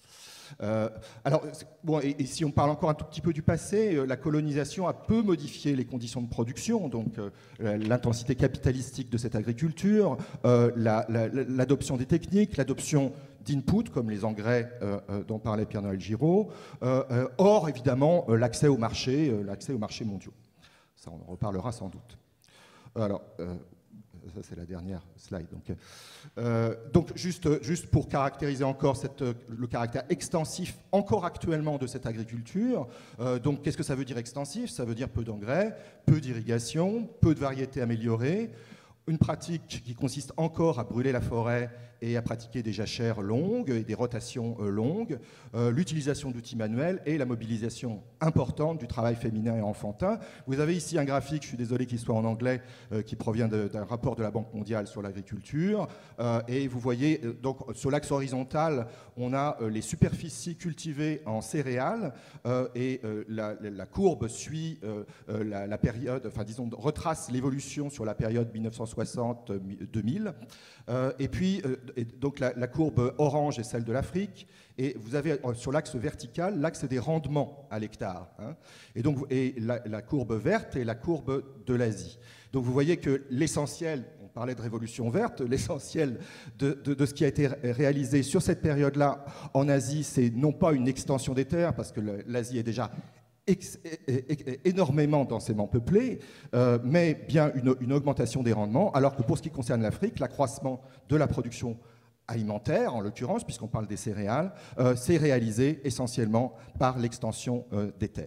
Speaker 3: Euh, alors, bon, et, et si on parle encore un tout petit peu du passé, euh, la colonisation a peu modifié les conditions de production, donc euh, l'intensité capitalistique de cette agriculture, euh, l'adoption la, la, des techniques, l'adoption d'input comme les engrais euh, euh, dont parlait Pierre-Noël Giraud, euh, euh, or évidemment euh, l'accès au marché, euh, l'accès aux marchés mondiaux. Ça, on en reparlera sans doute. Alors. Euh, Ça, c'est la dernière slide. Donc, euh, donc juste, juste pour caractériser encore cette, le caractère extensif, encore actuellement, de cette agriculture. Euh, donc, qu'est-ce que ça veut dire extensif? Ça veut dire peu d'engrais, peu d'irrigation, peu de variétés améliorées, une pratique qui consiste encore à brûler la forêt et à pratiquer des jachères longues et des rotations euh, longues, euh, l'utilisation d'outils manuels et la mobilisation importante du travail féminin et enfantin. Vous avez ici un graphique, je suis désolé qu'il soit en anglais, euh, qui provient d'un rapport de la Banque mondiale sur l'agriculture. Euh, et vous voyez, euh, donc, sur l'axe horizontal, on a euh, les superficies cultivées en céréales euh, et euh, la, la courbe suit euh, euh, la, la période, enfin disons, retrace l'évolution sur la période mille neuf cent soixante à deux mille. Euh, et puis, euh, et donc la, la courbe orange est celle de l'Afrique. Et vous avez euh, sur l'axe vertical, l'axe des rendements à l'hectare. Hein. Et donc, et la, la courbe verte est la courbe de l'Asie. Donc vous voyez que l'essentiel, on parlait de révolution verte, l'essentiel de, de, de ce qui a été réalisé sur cette période-là en Asie, c'est non pas une extension des terres, parce que l'Asie est déjà Ex, énormément densément peuplée, euh, mais bien une, une augmentation des rendements, alors que pour ce qui concerne l'Afrique, l'accroissement de la production alimentaire, en l'occurrence, puisqu'on parle des céréales, euh, s'est réalisé essentiellement par l'extension euh, des terres.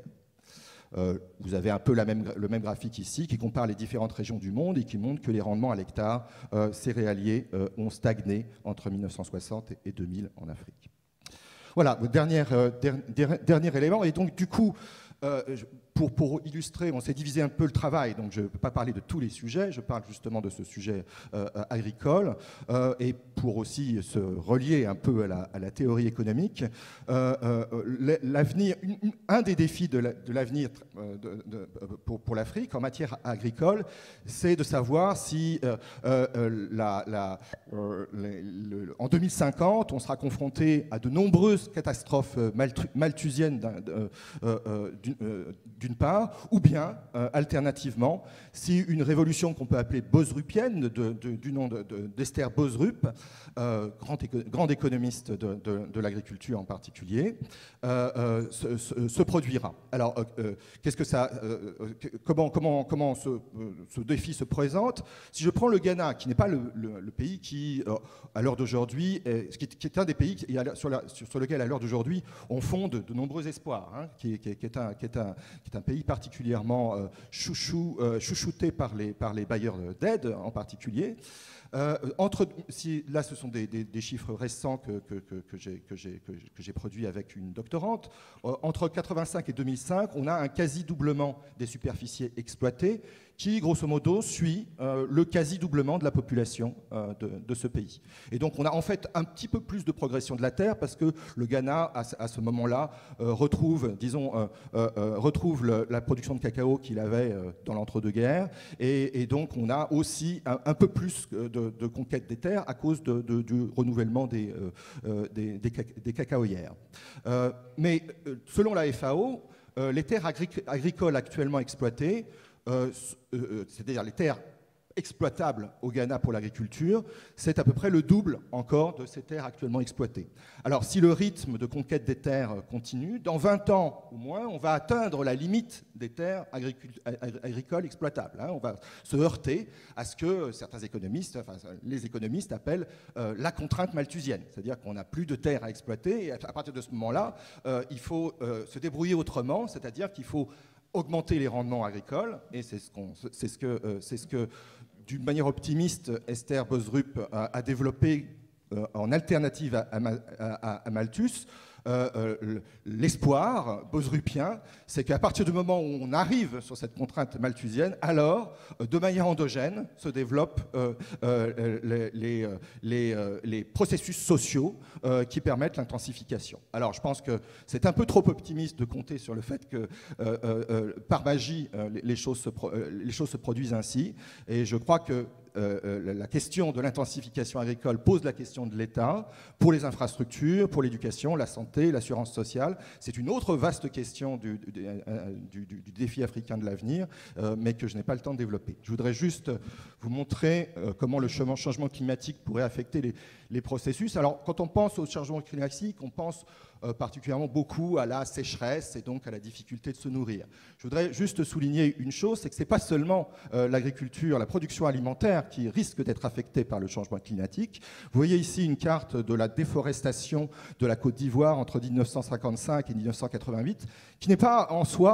Speaker 3: Euh, vous avez un peu la même, le même graphique ici qui compare les différentes régions du monde et qui montre que les rendements à l'hectare euh, céréaliers euh, ont stagné entre mille neuf cent soixante et deux mille en Afrique. Voilà, dernier, euh, dernier, dernier élément. Et donc, du coup, Euh, pour, pour illustrer, on s'est divisé un peu le travail, donc je ne peux pas parler de tous les sujets, je parle justement de ce sujet euh, agricole, euh, et pour aussi se relier un peu à la, à la théorie économique, euh, euh, l'avenir, un des défis de l'avenir la, de, de, pour, pour l'Afrique en matière agricole, c'est de savoir si euh, euh, la, la, euh, les, le, en deux mille cinquante, on sera confronté à de nombreuses catastrophes malthusiennes d'un, euh, euh, d'une part, ou bien, euh, alternativement, si une révolution qu'on peut appeler bosrupienne, de, de, du nom d'Esther de, de, Bosrup, euh, grand, éco grand économiste de, de, de l'agriculture en particulier, euh, euh, se, se, se produira. Alors, euh, qu'est-ce que ça, euh, comment, comment, comment ce, euh, ce défi se présente? Si je prends le Ghana, qui n'est pas le, le, le pays qui, euh, à l'heure d'aujourd'hui, qui, qui est un des pays qui, sur, la, sur, sur lequel, à l'heure d'aujourd'hui, on fonde de nombreux espoirs, hein, qui, qui, qui est un Qui est, un, qui est un pays particulièrement euh, chouchou, euh, chouchouté par les, par les bailleurs d'aide en particulier. Euh, entre, si, là, ce sont des, des, des chiffres récents que, que, que, que j'ai produits avec une doctorante. Euh, entre mille neuf cent quatre-vingt-cinq et deux mille cinq, on a un quasi-doublement des superficies exploitées qui, grosso modo, suit euh, le quasi-doublement de la population euh, de, de ce pays. Et donc, on a en fait un petit peu plus de progression de la terre parce que le Ghana, à, à ce moment-là, euh, retrouve, disons, euh, euh, retrouve le, la production de cacao qu'il avait euh, dans l'entre-deux-guerres. Et, et donc, on a aussi un, un peu plus de, de conquête des terres à cause de, de, du renouvellement des, euh, des, des, des cacaoyères. Euh, mais selon la F A O, euh, les terres agric agricoles actuellement exploitées, Euh, euh, c'est-à-dire les terres exploitables au Ghana pour l'agriculture, c'est à peu près le double encore de ces terres actuellement exploitées. Alors si le rythme de conquête des terres continue, dans vingt ans au moins, on va atteindre la limite des terres agricoles exploitables. Hein. On va se heurter à ce que certains économistes, enfin les économistes appellent euh, la contrainte malthusienne, c'est-à-dire qu'on n'a plus de terres à exploiter et à partir de ce moment-là, euh, il faut euh, se débrouiller autrement, c'est-à-dire qu'il faut augmenter les rendements agricoles, et c'est ce, qu'on, c'est ce que, euh, c'est ce que d'une manière optimiste, Esther Bosrup a, a développé euh, en alternative à, à, à, à Malthus. Euh, euh, l'espoir bosrupien, c'est qu'à partir du moment où on arrive sur cette contrainte malthusienne, alors, euh, de manière endogène, se développent euh, euh, les, les, les, euh, les processus sociaux euh, qui permettent l'intensification. Alors, je pense que c'est un peu trop optimiste de compter sur le fait que, euh, euh, par magie, euh, les, choses se pro euh, les choses se produisent ainsi, et je crois que Euh, la question de l'intensification agricole pose la question de l'État pour les infrastructures, pour l'éducation, la santé, l'assurance sociale. C'est une autre vaste question du, du, du, du, du défi africain de l'avenir, euh, mais que je n'ai pas le temps de développer. Je voudrais juste vous montrer euh, comment le changement climatique pourrait affecter les, les processus. Alors, quand on pense au changement climatique, on pense euh, particulièrement beaucoup à la sécheresse et donc à la difficulté de se nourrir. Je voudrais juste souligner une chose, c'est que ce n'est pas seulement euh, l'agriculture, la production alimentaire qui risque d'être affectée par le changement climatique. Vous voyez ici une carte de la déforestation de la Côte d'Ivoire entre mille neuf cent cinquante-cinq et mille neuf cent quatre-vingt-huit, qui n'est pas en soi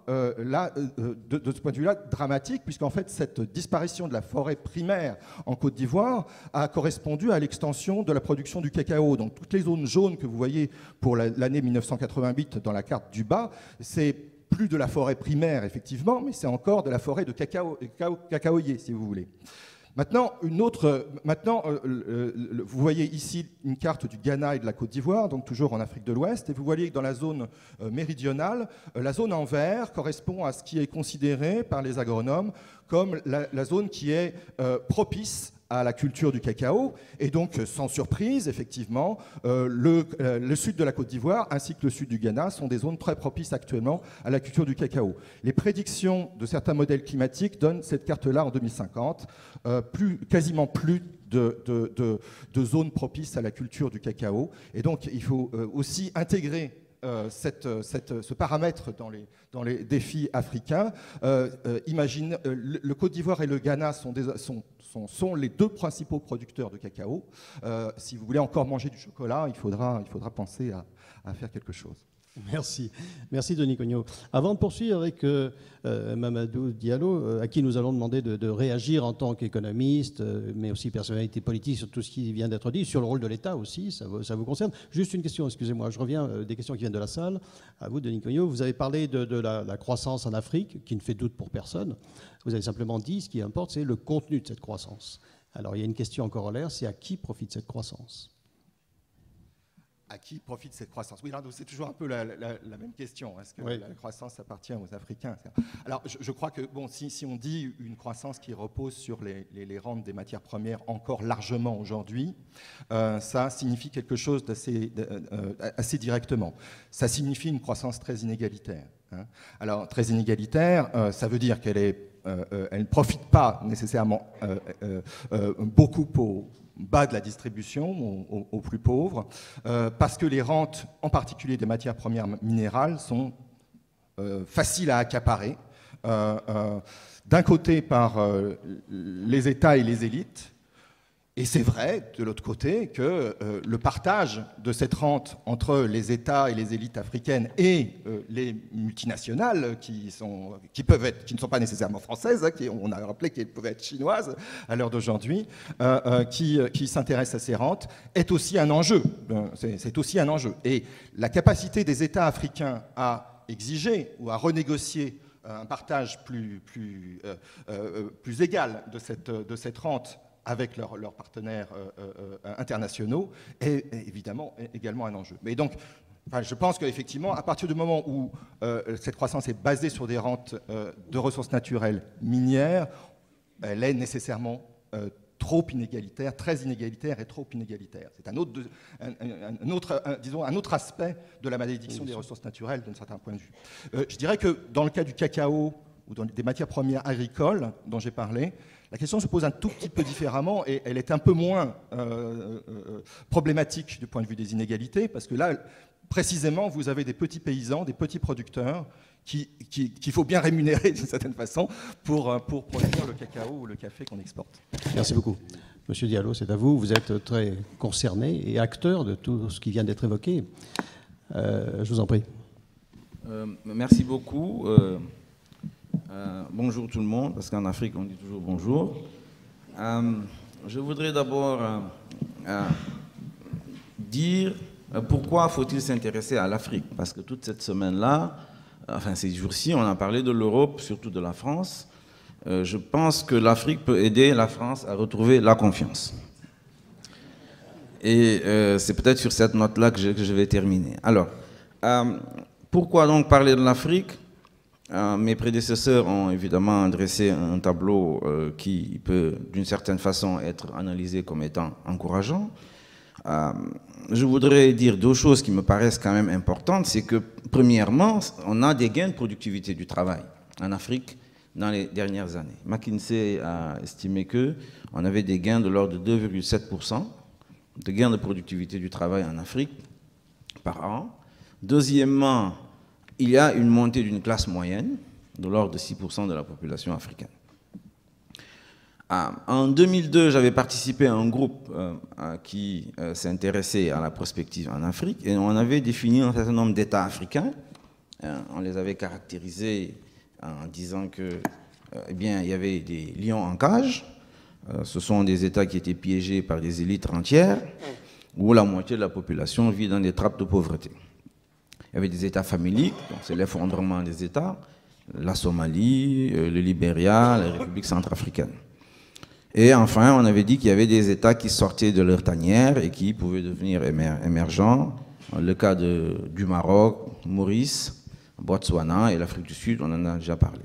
Speaker 3: euh, là, euh, de, de ce point de vue-là, dramatique, puisqu'en fait, cette disparition de la forêt primaire en Côte d'Ivoire a correspondu à l'extension de la production du cacao. Donc, toutes les zones jaunes que vous voyez pour l'année mille neuf cent quatre-vingt-huit dans la carte du bas, c'est plus de la forêt primaire, effectivement, mais c'est encore de la forêt de cacao, cacao, cacaoyer, si vous voulez. Maintenant, une autre, maintenant euh, euh, vous voyez ici une carte du Ghana et de la Côte d'Ivoire, donc toujours en Afrique de l'Ouest, et vous voyez que dans la zone euh, méridionale, euh, la zone en vert correspond à ce qui est considéré par les agronomes comme la, la zone qui est euh, propice à la culture du cacao, et donc sans surprise, effectivement, euh, le, euh, le sud de la Côte d'Ivoire ainsi que le sud du Ghana sont des zones très propices actuellement à la culture du cacao. Les prédictions de certains modèles climatiques donnent cette carte-là en deux mille cinquante, euh, plus, quasiment plus de, de, de, de zones propices à la culture du cacao, et donc il faut euh, aussi intégrer Euh, cette, cette, ce paramètre dans les, dans les défis africains. Euh, euh, imagine, euh, le, le Côte d'Ivoire et le Ghana sont, des, sont, sont, sont les deux principaux producteurs de cacao. Euh, si vous voulez encore manger du chocolat, il faudra, il faudra penser à, à faire quelque chose.
Speaker 1: Merci. Merci Denis Cognaud. Avant de poursuivre avec euh, euh, Mamadou Diallo, euh, à qui nous allons demander de, de réagir en tant qu'économiste, euh, mais aussi personnalité politique sur tout ce qui vient d'être dit, sur le rôle de l'État aussi, ça vous, ça vous concerne. Juste une question, excusez-moi, je reviens euh, des questions qui viennent de la salle. À vous, Denis Cognaud, vous avez parlé de, de la, la croissance en Afrique, qui ne fait doute pour personne. Vous avez simplement dit, ce qui importe, c'est le contenu de cette croissance. Alors il y a une question en corollaire, c'est à qui profite cette croissance ?
Speaker 3: À qui profite cette croissance? Oui, c'est toujours un peu la, la, la même question. Est-ce que oui. la croissance appartient aux Africains? Alors, je, je crois que bon, si, si on dit une croissance qui repose sur les, les, les rentes des matières premières encore largement aujourd'hui, euh, ça signifie quelque chose d'assez euh, assez directement. Ça signifie une croissance très inégalitaire. Hein. Alors, très inégalitaire, euh, ça veut dire qu'elle est, euh, euh, elle ne profite pas nécessairement euh, euh, euh, beaucoup aux bas de la distribution, aux, aux plus pauvres, euh, parce que les rentes, en particulier des matières premières minérales, sont euh, faciles à accaparer, euh, euh, d'un côté par euh, les États et les élites, et c'est vrai, de l'autre côté, que euh, le partage de cette rente entre les États et les élites africaines et euh, les multinationales, qui, sont, qui, peuvent être, qui ne sont pas nécessairement françaises, hein, qui, on a rappelé qu'elles peuvent être chinoises à l'heure d'aujourd'hui, euh, euh, qui, qui s'intéressent à ces rentes, est aussi un enjeu. C'est aussi un enjeu. Et la capacité des États africains à exiger ou à renégocier un partage plus, plus, euh, euh, plus égal de cette, de cette rente avec leurs, leurs partenaires euh, euh, internationaux, est, est évidemment est également un enjeu. Mais donc, enfin, je pense qu'effectivement, à partir du moment où euh, cette croissance est basée sur des rentes euh, de ressources naturelles minières, elle est nécessairement euh, trop inégalitaire, très inégalitaire et trop inégalitaire. C'est un autre, un, un, un autre un, disons, un autre aspect de la malédiction des ressources naturelles d'un certain point de vue. Euh, je dirais que dans le cas du cacao ou dans des matières premières agricoles dont j'ai parlé, la question se pose un tout petit peu différemment et elle est un peu moins euh, euh, problématique du point de vue des inégalités, parce que là, précisément, vous avez des petits paysans, des petits producteurs qu'il qui, qui faut bien rémunérer d'une certaine façon pour, pour produire le cacao ou le café qu'on exporte.
Speaker 1: Merci beaucoup. Monsieur Diallo, c'est à vous. Vous êtes très concerné et acteur de tout ce qui vient d'être évoqué. Euh, je vous en prie.
Speaker 4: Euh, merci beaucoup. Euh... Euh, bonjour tout le monde, parce qu'en Afrique on dit toujours bonjour. Euh, je voudrais d'abord euh, euh, dire euh, pourquoi faut-il s'intéresser à l'Afrique, parce que toute cette semaine-là, enfin ces jours-ci, on a parlé de l'Europe, surtout de la France. Euh, je pense que l'Afrique peut aider la France à retrouver la confiance. Et euh, c'est peut-être sur cette note-là que je, que je vais terminer. Alors, euh, pourquoi donc parler de l'Afrique ? Euh, mes prédécesseurs ont évidemment dressé un tableau euh, qui peut, d'une certaine façon, être analysé comme étant encourageant. Euh, je voudrais dire deux choses qui me paraissent quand même importantes. C'est que, premièrement, on a des gains de productivité du travail en Afrique dans les dernières années. McKinsey a estimé qu'on avait des gains de l'ordre de deux virgule sept pour cent de gains de productivité du travail en Afrique par an. Deuxièmement, il y a une montée d'une classe moyenne de l'ordre de six pour cent de la population africaine. Ah, en deux mille deux, j'avais participé à un groupe euh, qui euh, s'intéressait à la prospective en Afrique et on avait défini un certain nombre d'États africains euh, on les avait caractérisés en disant que, euh, eh bien, il y avait des lions en cage. Euh, ce sont des États qui étaient piégés par des élites rentières, où la moitié de la population vit dans des trappes de pauvreté. Il y avait des États faméliques, donc c'est l'effondrement des États, la Somalie, euh, le Libéria, la République centrafricaine. Et enfin, on avait dit qu'il y avait des États qui sortaient de leur tanière et qui pouvaient devenir émer émergents. Le cas de, du Maroc, Maurice, Botswana et l'Afrique du Sud, on en a déjà parlé.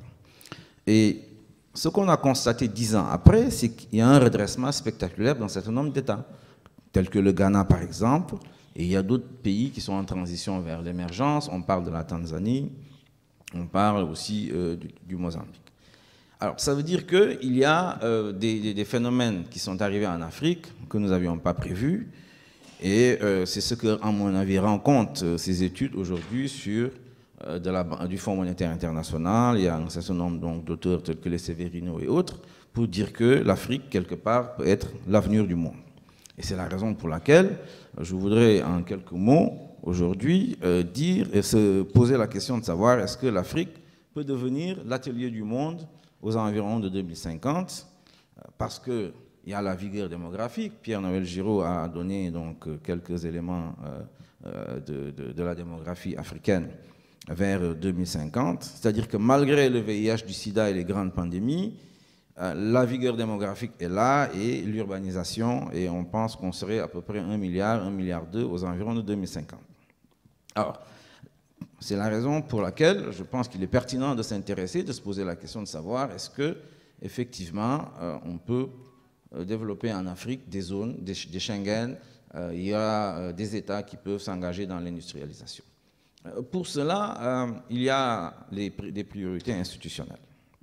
Speaker 4: Et ce qu'on a constaté dix ans après, c'est qu'il y a un redressement spectaculaire dans un certain nombre d'États, tels que le Ghana par exemple, et il y a d'autres pays qui sont en transition vers l'émergence. On parle de la Tanzanie, on parle aussi euh, du, du Mozambique. Alors, ça veut dire qu'il y a euh, des, des phénomènes qui sont arrivés en Afrique que nous n'avions pas prévus, et euh, c'est ce que, à mon avis, rend compte euh, ces études aujourd'hui sur euh, de la, du Fonds monétaire international. Il y a un certain nombre d'auteurs tels que les Severino et autres pour dire que l'Afrique, quelque part, peut être l'avenir du monde. Et c'est la raison pour laquelle je voudrais, en quelques mots, aujourd'hui, euh, dire et se poser la question de savoir est-ce que l'Afrique peut devenir l'atelier du monde aux environs de deux mille cinquante, parce qu'il y a la vigueur démographique. Pierre-Noël Giraud a donné donc quelques éléments euh, de, de, de la démographie africaine vers deux mille cinquante, c'est-à-dire que malgré le V I H, du sida et les grandes pandémies, euh, la vigueur démographique est là et l'urbanisation, et on pense qu'on serait à peu près un milliard, un milliard deux aux environs de deux mille cinquante. Alors, c'est la raison pour laquelle je pense qu'il est pertinent de s'intéresser, de se poser la question de savoir est-ce que effectivement euh, on peut euh, développer en Afrique des zones, des, des Schengen, euh, il y a euh, des États qui peuvent s'engager dans l'industrialisation. Euh, pour cela, euh, il y a les, des priorités institutionnelles.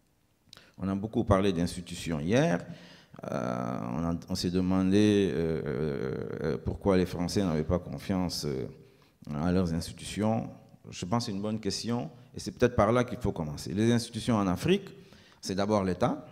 Speaker 4: On a beaucoup parlé d'institutions hier. Euh, on, on s'est demandé euh, euh, pourquoi les Français n'avaient pas confiance euh, à leurs institutions. Je pense que c'est une bonne question, et c'est peut-être par là qu'il faut commencer. Les institutions en Afrique, c'est d'abord l'État,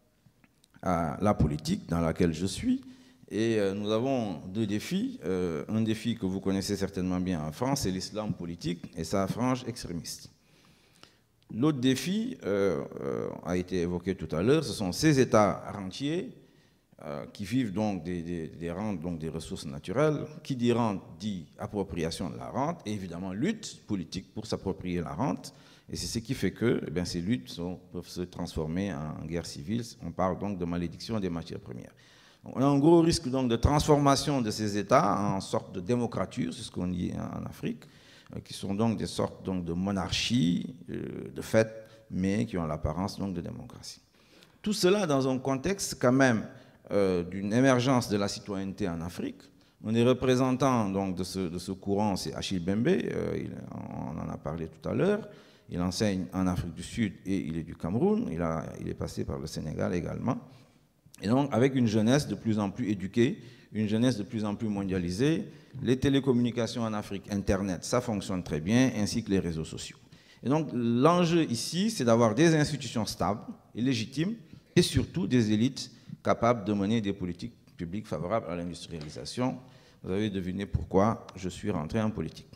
Speaker 4: euh, la politique dans laquelle je suis, et euh, nous avons deux défis. Euh, un défi que vous connaissez certainement bien en France, c'est l'islam politique et sa frange extrémiste. L'autre défi euh, euh, a été évoqué tout à l'heure, ce sont ces États rentiers euh, qui vivent donc des, des, des rentes, donc des ressources naturelles. Qui dit rente dit appropriation de la rente, et évidemment lutte politique pour s'approprier la rente. Et c'est ce qui fait que eh bien, ces luttes sont, peuvent se transformer en guerre civile. On parle donc de malédiction des matières premières. On a un gros risque donc de transformation de ces États en sorte de démocrature, c'est ce qu'on dit en Afrique, qui sont donc des sortes donc, de monarchies, de fait, mais qui ont l'apparence donc de démocratie. Tout cela dans un contexte quand même euh, d'une émergence de la citoyenneté en Afrique. On est représentant donc de ce, de ce courant, c'est Achille Bembe, euh, il, on en a parlé tout à l'heure. Il enseigne en Afrique du Sud et il est du Cameroun. Il, a, il est passé par le Sénégal également. Et donc, avec une jeunesse de plus en plus éduquée, une jeunesse de plus en plus mondialisée, les télécommunications en Afrique, Internet, ça fonctionne très bien, ainsi que les réseaux sociaux. Et donc, l'enjeu ici, c'est d'avoir des institutions stables et légitimes, et surtout des élites capables de mener des politiques publiques favorables à l'industrialisation. Vous avez deviné pourquoi je suis rentré en politique.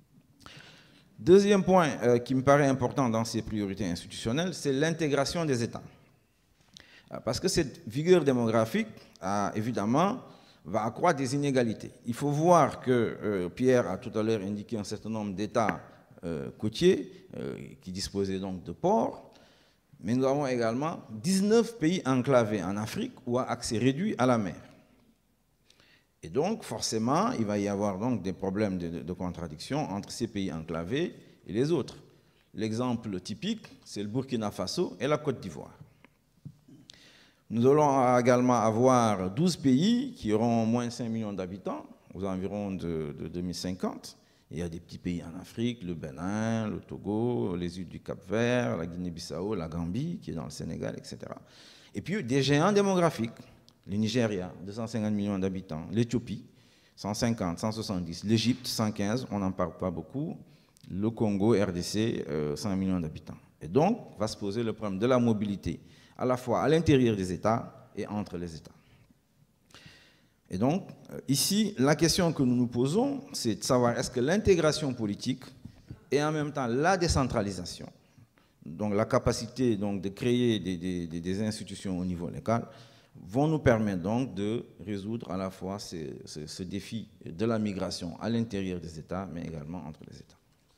Speaker 4: Deuxième point euh, qui me paraît important dans ces priorités institutionnelles, c'est l'intégration des États. Parce que cette vigueur démographique, euh, évidemment, va accroître des inégalités. Il faut voir que euh, Pierre a tout à l'heure indiqué un certain nombre d'États euh, côtiers euh, qui disposaient donc de ports, mais nous avons également dix-neuf pays enclavés en Afrique ou à accès réduit à la mer. Et donc, forcément, il va y avoir donc des problèmes de, de, de contradiction entre ces pays enclavés et les autres. L'exemple typique, c'est le Burkina Faso et la Côte d'Ivoire. Nous allons également avoir douze pays qui auront moins de cinq millions d'habitants, aux environs de, de deux mille cinquante. Il y a des petits pays en Afrique, le Bénin, le Togo, les îles du Cap-Vert, la Guinée-Bissau, la Gambie, qui est dans le Sénégal, et cetera. Et puis des géants démographiques. Le Nigeria, deux cent cinquante millions d'habitants. L'Éthiopie, cent cinquante, cent soixante-dix. L'Égypte, cent quinze, on n'en parle pas beaucoup. Le Congo, R D C, euh, cent millions d'habitants. Et donc, va se poser le problème de la mobilité, à la fois à l'intérieur des États et entre les États. Et donc, ici, la question que nous nous posons, c'est de savoir est-ce que l'intégration politique et en même temps la décentralisation, donc la capacité donc, de créer des, des, des institutions au niveau local, vont nous permettre donc de résoudre à la fois ces, ce, ce défi de la migration à l'intérieur des États, mais également entre les États.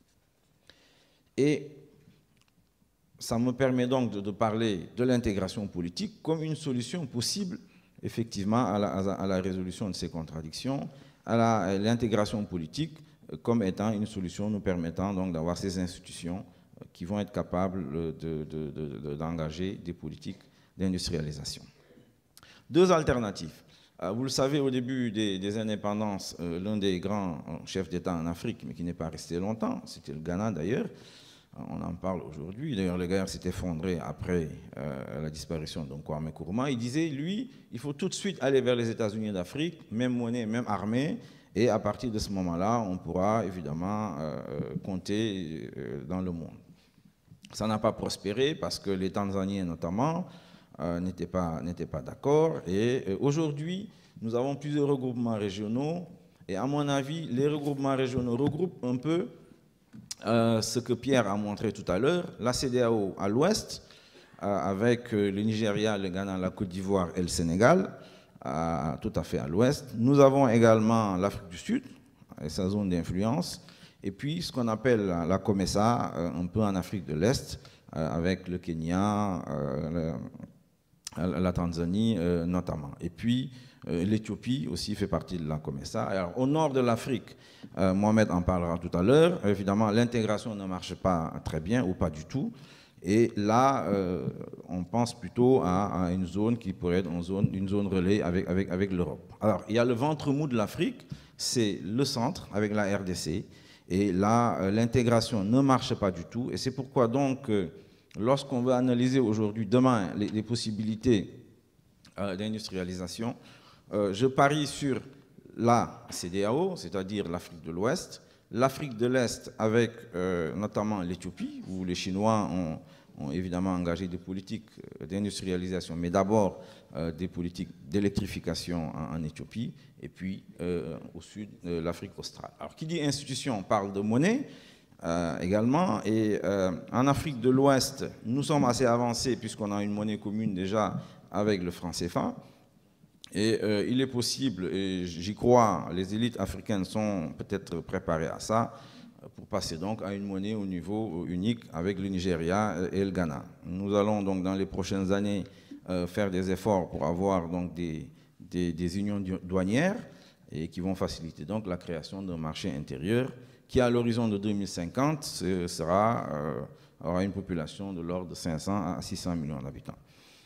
Speaker 4: Et ça me permet donc de, de parler de l'intégration politique comme une solution possible, effectivement, à la, à la résolution de ces contradictions, à l'intégration politique comme étant une solution nous permettant donc d'avoir ces institutions qui vont être capables de, de, de, d'engager des politiques d'industrialisation. Deux alternatives. Vous le savez, au début des, des indépendances, l'un des grands chefs d'État en Afrique, mais qui n'est pas resté longtemps, c'était le Ghana d'ailleurs, on en parle aujourd'hui, d'ailleurs le Ghana s'est effondré après euh, la disparition de Kwame Nkrumah. Il disait, lui, il faut tout de suite aller vers les États-Unis d'Afrique, même monnaie, même armée, et à partir de ce moment-là, on pourra évidemment euh, compter euh, dans le monde. Ça n'a pas prospéré parce que les Tanzaniens notamment euh, n'étaient pas, n'étaient pas d'accord. Et euh, aujourd'hui, nous avons plusieurs regroupements régionaux. Et à mon avis, les regroupements régionaux regroupent un peu euh, ce que Pierre a montré tout à l'heure, la C E D E A O à l'ouest, euh, avec euh, le Nigeria, le Ghana, la Côte d'Ivoire et le Sénégal, euh, tout à fait à l'ouest. Nous avons également l'Afrique du Sud et sa zone d'influence. Et puis, ce qu'on appelle la COMESA, un peu en Afrique de l'Est, avec le Kenya, la Tanzanie notamment. Et puis, l'Éthiopie aussi fait partie de la COMESA. Alors, au nord de l'Afrique, Mohamed en parlera tout à l'heure, évidemment, l'intégration ne marche pas très bien, ou pas du tout. Et là, on pense plutôt à une zone qui pourrait être une zone, une zone relais avec, avec, avec l'Europe. Alors, il y a le ventre mou de l'Afrique, c'est le centre, avec la R D C. Et là, l'intégration ne marche pas du tout. Et c'est pourquoi donc, lorsqu'on veut analyser aujourd'hui, demain, les, les possibilités euh, d'industrialisation, euh, je parie sur la C E D E A O, c'est-à-dire l'Afrique de l'Ouest, l'Afrique de l'Est avec euh, notamment l'Éthiopie, où les Chinois ont, ont évidemment engagé des politiques d'industrialisation, mais d'abord euh, des politiques d'électrification en, en Éthiopie, et puis euh, au sud, euh, l'Afrique australe. Alors, qui dit institution parle de monnaie euh, également, et euh, en Afrique de l'Ouest, nous sommes assez avancés puisqu'on a une monnaie commune déjà avec le franc C F A, et euh, il est possible, et j'y crois, les élites africaines sont peut-être préparées à ça, pour passer donc à une monnaie au niveau unique avec le Nigeria et le Ghana. Nous allons donc dans les prochaines années euh, faire des efforts pour avoir donc des Des, des unions douanières et qui vont faciliter donc la création d'un marché intérieur qui, à l'horizon de deux mille cinquante, sera, euh, aura une population de l'ordre de cinq cents à six cents millions d'habitants.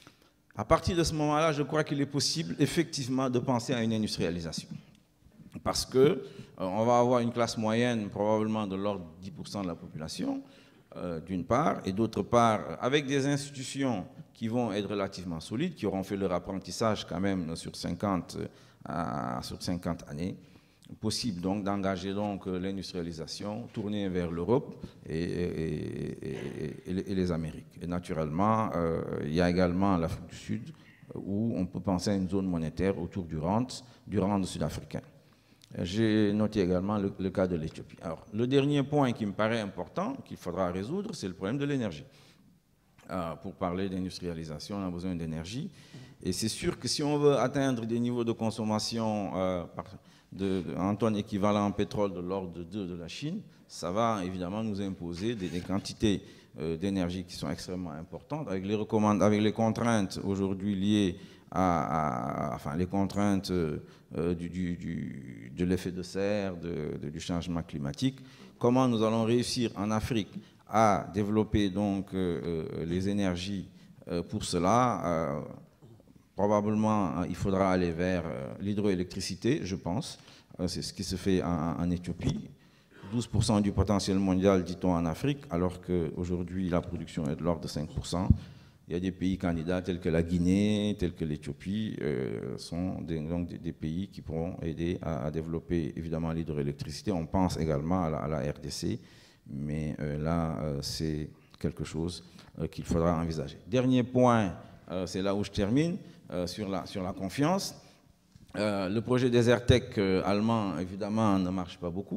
Speaker 4: À partir de ce moment-là, je crois qu'il est possible effectivement de penser à une industrialisation. Parce qu'on euh, va avoir une classe moyenne probablement de l'ordre de dix pour cent de la population, euh, d'une part, et d'autre part, avec des institutions qui vont être relativement solides, qui auront fait leur apprentissage quand même sur cinquante, à, sur cinquante années. Possible donc d'engager donc l'industrialisation, tourner vers l'Europe et, et, et, et les Amériques. Et naturellement, euh, il y a également l'Afrique du Sud, où on peut penser à une zone monétaire autour du rand, du rand sud-africain. J'ai noté également le, le cas de l'Éthiopie. Alors, le dernier point qui me paraît important, qu'il faudra résoudre, c'est le problème de l'énergie. Euh, pour parler d'industrialisation, on a besoin d'énergie. Et c'est sûr que si on veut atteindre des niveaux de consommation euh, par, de, de, en tonnes équivalent en pétrole de l'ordre de deux de la Chine, ça va évidemment nous imposer des, des quantités euh, d'énergie qui sont extrêmement importantes, avec les, recommand- avec les contraintes aujourd'hui liées à, à enfin, les contraintes euh, du, du, du, de l'effet de serre, de, de, du changement climatique. Comment nous allons réussir en Afrique à développer donc euh, les énergies euh, pour cela. Euh, probablement, il faudra aller vers euh, l'hydroélectricité, je pense. Euh, c'est ce qui se fait en, en Éthiopie. douze pour cent du potentiel mondial, dit-on, en Afrique, alors qu'aujourd'hui, la production est de l'ordre de cinq pour cent. Il y a des pays candidats tels que la Guinée, tels que l'Éthiopie, euh, sont des, donc des, des pays qui pourront aider à, à développer évidemment l'hydroélectricité. On pense également à la, à la R D C. Mais euh, là, euh, c'est quelque chose euh, qu'il faudra envisager. Dernier point, euh, c'est là où je termine, euh, sur, la, sur la confiance. Euh, le projet Desertec euh, allemand, évidemment, ne marche pas beaucoup.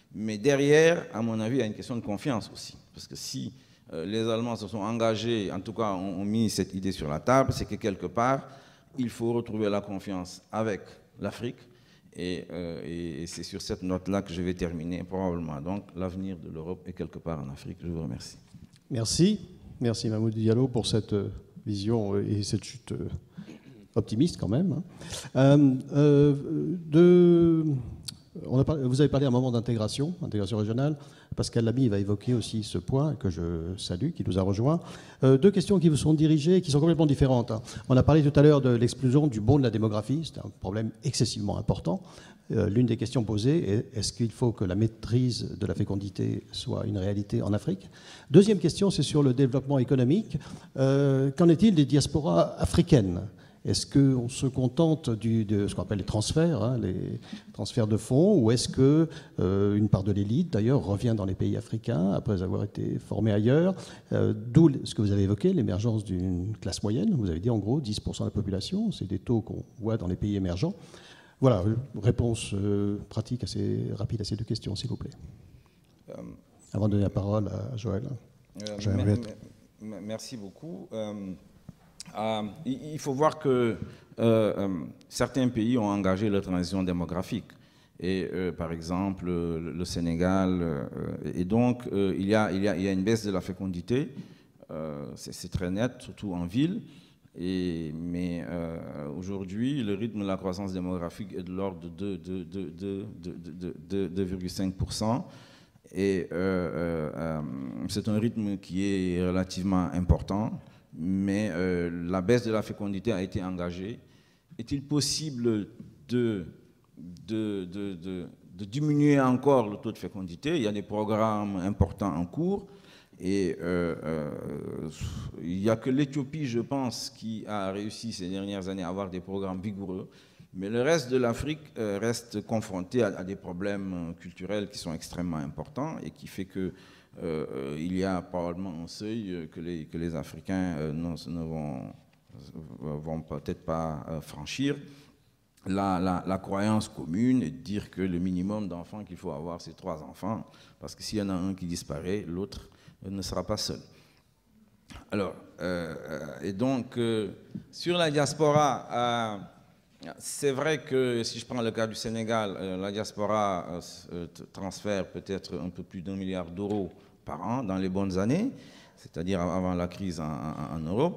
Speaker 4: Mais derrière, à mon avis, il y a une question de confiance aussi. Parce que si euh, les Allemands se sont engagés, en tout cas ont, ont mis cette idée sur la table, c'est que quelque part, il faut retrouver la confiance avec l'Afrique. Et, euh, et, et c'est sur cette note-là que je vais terminer, probablement. Donc, l'avenir de l'Europe est quelque part en Afrique. Je vous remercie. Merci.
Speaker 1: Merci Mamoudou Diallo pour cette vision et cette chute optimiste quand même. Euh, euh, de, on a parlé, vous avez parlé à un moment d'intégration, intégration régionale. Pascal Lamy va évoquer aussi ce point que je salue, qui nous a rejoints. Euh, deux questions qui vous sont dirigées et qui sont complètement différentes. On a parlé tout à l'heure de l'explosion du bond de la démographie. C'est un problème excessivement important. Euh, L'une des questions posées est est-ce qu'il faut que la maîtrise de la fécondité soit une réalité en Afrique? Deuxième question, c'est sur le développement économique. Euh, Qu'en est-il des diasporas africaines? Est-ce qu'on se contente du, de ce qu'on appelle les transferts, hein, les transferts de fonds, ou est-ce qu'une euh, part de l'élite, d'ailleurs, revient dans les pays africains après avoir été formée ailleurs, euh, d'où ce que vous avez évoqué, l'émergence d'une classe moyenne. Vous avez dit en gros dix pour cent de la population, c'est des taux qu'on voit dans les pays émergents. Voilà, réponse euh, pratique assez rapide à ces deux questions, s'il vous plaît. Euh, Avant de donner la parole à Joël.
Speaker 4: Euh, Joël merci beaucoup. Euh, Euh, il faut voir que euh, euh, certains pays ont engagé leur transition démographique. Et euh, par exemple, le, le Sénégal. Euh, et donc, euh, il, y a, il, y a, il y a une baisse de la fécondité. Euh, C'est très net, surtout en ville. Et, mais euh, aujourd'hui, le rythme de la croissance démographique est de l'ordre de deux virgule cinq pour cent. Et euh, euh, c'est un rythme qui est relativement important. Mais euh, la baisse de la fécondité a été engagée. Est-il possible de, de, de, de, de diminuer encore le taux de fécondité? Il y a des programmes importants en cours. Et euh, euh, il n'y a que l'Éthiopie, je pense, qui a réussi ces dernières années à avoir des programmes vigoureux. Mais le reste de l'Afrique euh, reste confronté à, à des problèmes culturels qui sont extrêmement importants et qui fait que Euh, il y a probablement un seuil que les, que les Africains euh, ne, ne vont, vont peut-être pas euh, franchir. La, la, la croyance commune est de dire que le minimum d'enfants qu'il faut avoir, c'est trois enfants, parce que s'il y en a un qui disparaît, l'autre ne sera pas seul. Alors, euh, et donc, euh, sur la diaspora, euh, c'est vrai que si je prends le cas du Sénégal, euh, la diaspora euh, transfère peut-être un peu plus d'un milliard d'euros par an dans les bonnes années, c'est-à-dire avant la crise en, en, en Europe.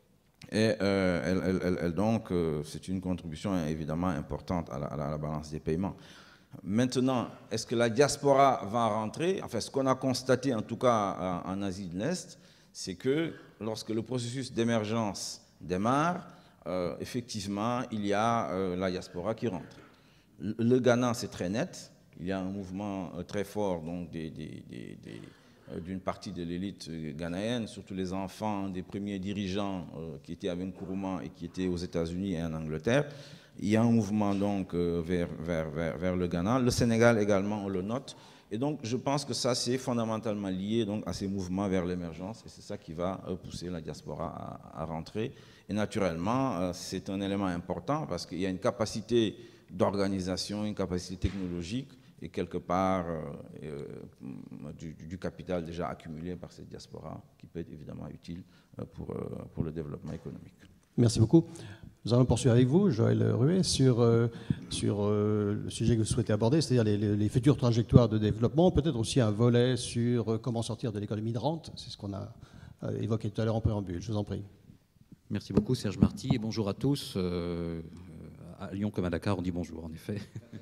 Speaker 4: Et euh, elle, elle, elle, donc, euh, c'est une contribution évidemment importante à la, à la balance des paiements. Maintenant, est-ce que la diaspora va rentrer? Enfin, ce qu'on a constaté, en tout cas en, en Asie de l'Est, c'est que lorsque le processus d'émergence démarre, Euh, effectivement, il y a euh, la diaspora qui rentre. Le, le Ghana, c'est très net. Il y a un mouvement euh, très fort donc, des, des, des, des, euh, d'une partie de l'élite ghanéenne, surtout les enfants des premiers dirigeants euh, qui étaient à Nkrumah et qui étaient aux États-Unis et en Angleterre. Il y a un mouvement donc, euh, vers, vers, vers, vers le Ghana. Le Sénégal également, on le note. Et donc, je pense que ça, c'est fondamentalement lié donc, à ces mouvements vers l'émergence. Et c'est ça qui va euh, pousser la diaspora à, à rentrer. Et naturellement, c'est un élément important parce qu'il y a une capacité d'organisation, une capacité technologique et quelque part euh, du, du capital déjà accumulé par cette diaspora qui peut être évidemment utile pour, pour le développement économique.
Speaker 1: Merci beaucoup. Nous allons poursuivre avec vous, Joël Ruet, sur, euh, sur euh, le sujet que vous souhaitez aborder, c'est-à-dire les, les, les futures trajectoires de développement, peut-être aussi un volet sur euh, comment sortir de l'économie de rente. C'est ce qu'on a euh, évoqué tout à l'heure en préambule. Je vous en prie.
Speaker 5: Merci beaucoup Serge Marty et bonjour à tous. Euh, à Lyon comme à Dakar, on dit bonjour en effet.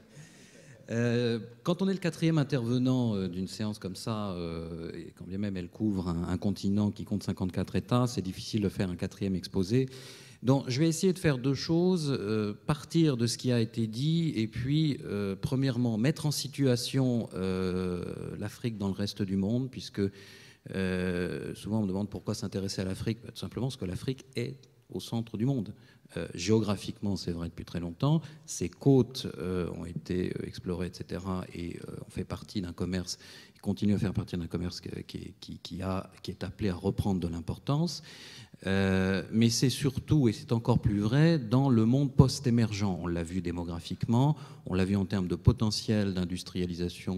Speaker 5: euh, quand on est le quatrième intervenant euh, d'une séance comme ça, euh, et quand bien même elle couvre un, un continent qui compte cinquante-quatre États, c'est difficile de faire un quatrième exposé. Donc je vais essayer de faire deux choses, euh, partir de ce qui a été dit et puis euh, premièrement mettre en situation euh, l'Afrique dans le reste du monde, puisque Euh, souvent on me demande pourquoi s'intéresser à l'Afrique. Tout simplement parce que l'Afrique est au centre du monde. Euh, géographiquement, c'est vrai depuis très longtemps. Ses côtes euh, ont été explorées, et cetera. Et euh, on fait partie d'un commerce, il continue à faire partie d'un commerce qui, qui, qui, a, qui est appelé à reprendre de l'importance. Euh, mais c'est surtout, et c'est encore plus vrai, dans le monde post-émergent. On l'a vu démographiquement, on l'a vu en termes de potentiel d'industrialisation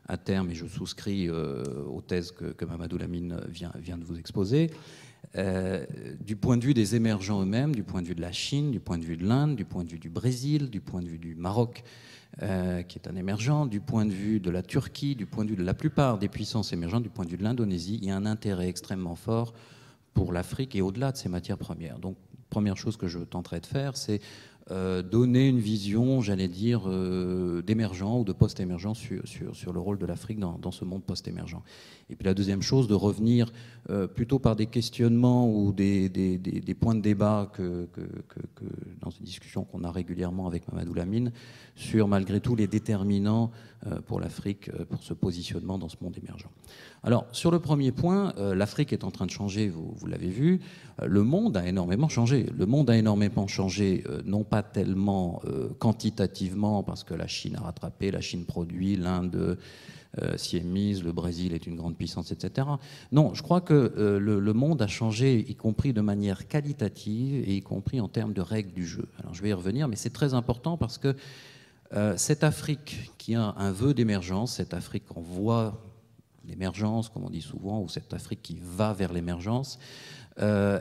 Speaker 5: à terme, et je souscris euh, aux thèses que, que Mamadou Lamine vient, vient de vous exposer, euh, du point de vue des émergents eux-mêmes, du point de vue de la Chine, du point de vue de l'Inde, du point de vue du Brésil, du point de vue du Maroc, euh, qui est un émergent, du point de vue de la Turquie, du point de vue de la plupart des puissances émergentes, du point de vue de l'Indonésie, il y a un intérêt extrêmement fort pour l'Afrique et au-delà de ses matières premières. Donc, première chose que je tenterai de faire, c'est Euh, donner une vision, j'allais dire, euh, d'émergent ou de post-émergent sur, sur, sur le rôle de l'Afrique dans, dans ce monde post-émergent. Et puis la deuxième chose, de revenir euh, plutôt par des questionnements ou des, des, des, des points de débat que, que, que, que dans une discussion qu'on a régulièrement avec Mamadou Lamine, sur malgré tout les déterminants euh, pour l'Afrique, euh, pour ce positionnement dans ce monde émergent. Alors, sur le premier point, euh, l'Afrique est en train de changer, vous, vous l'avez vu, euh, le monde a énormément changé. Le monde a énormément changé, euh, non pas tellement euh, quantitativement, parce que la Chine a rattrapé, la Chine produit, l'Inde euh, s'y est mise, le Brésil est une grande puissance, et cetera. Non, je crois que euh, le, le monde a changé, y compris de manière qualitative, et y compris en termes de règles du jeu. Alors, je vais y revenir, mais c'est très important parce que euh, cette Afrique qui a un vœu d'émergence, cette Afrique en voie d'émergence, comme on dit souvent, ou cette Afrique qui va vers l'émergence, euh,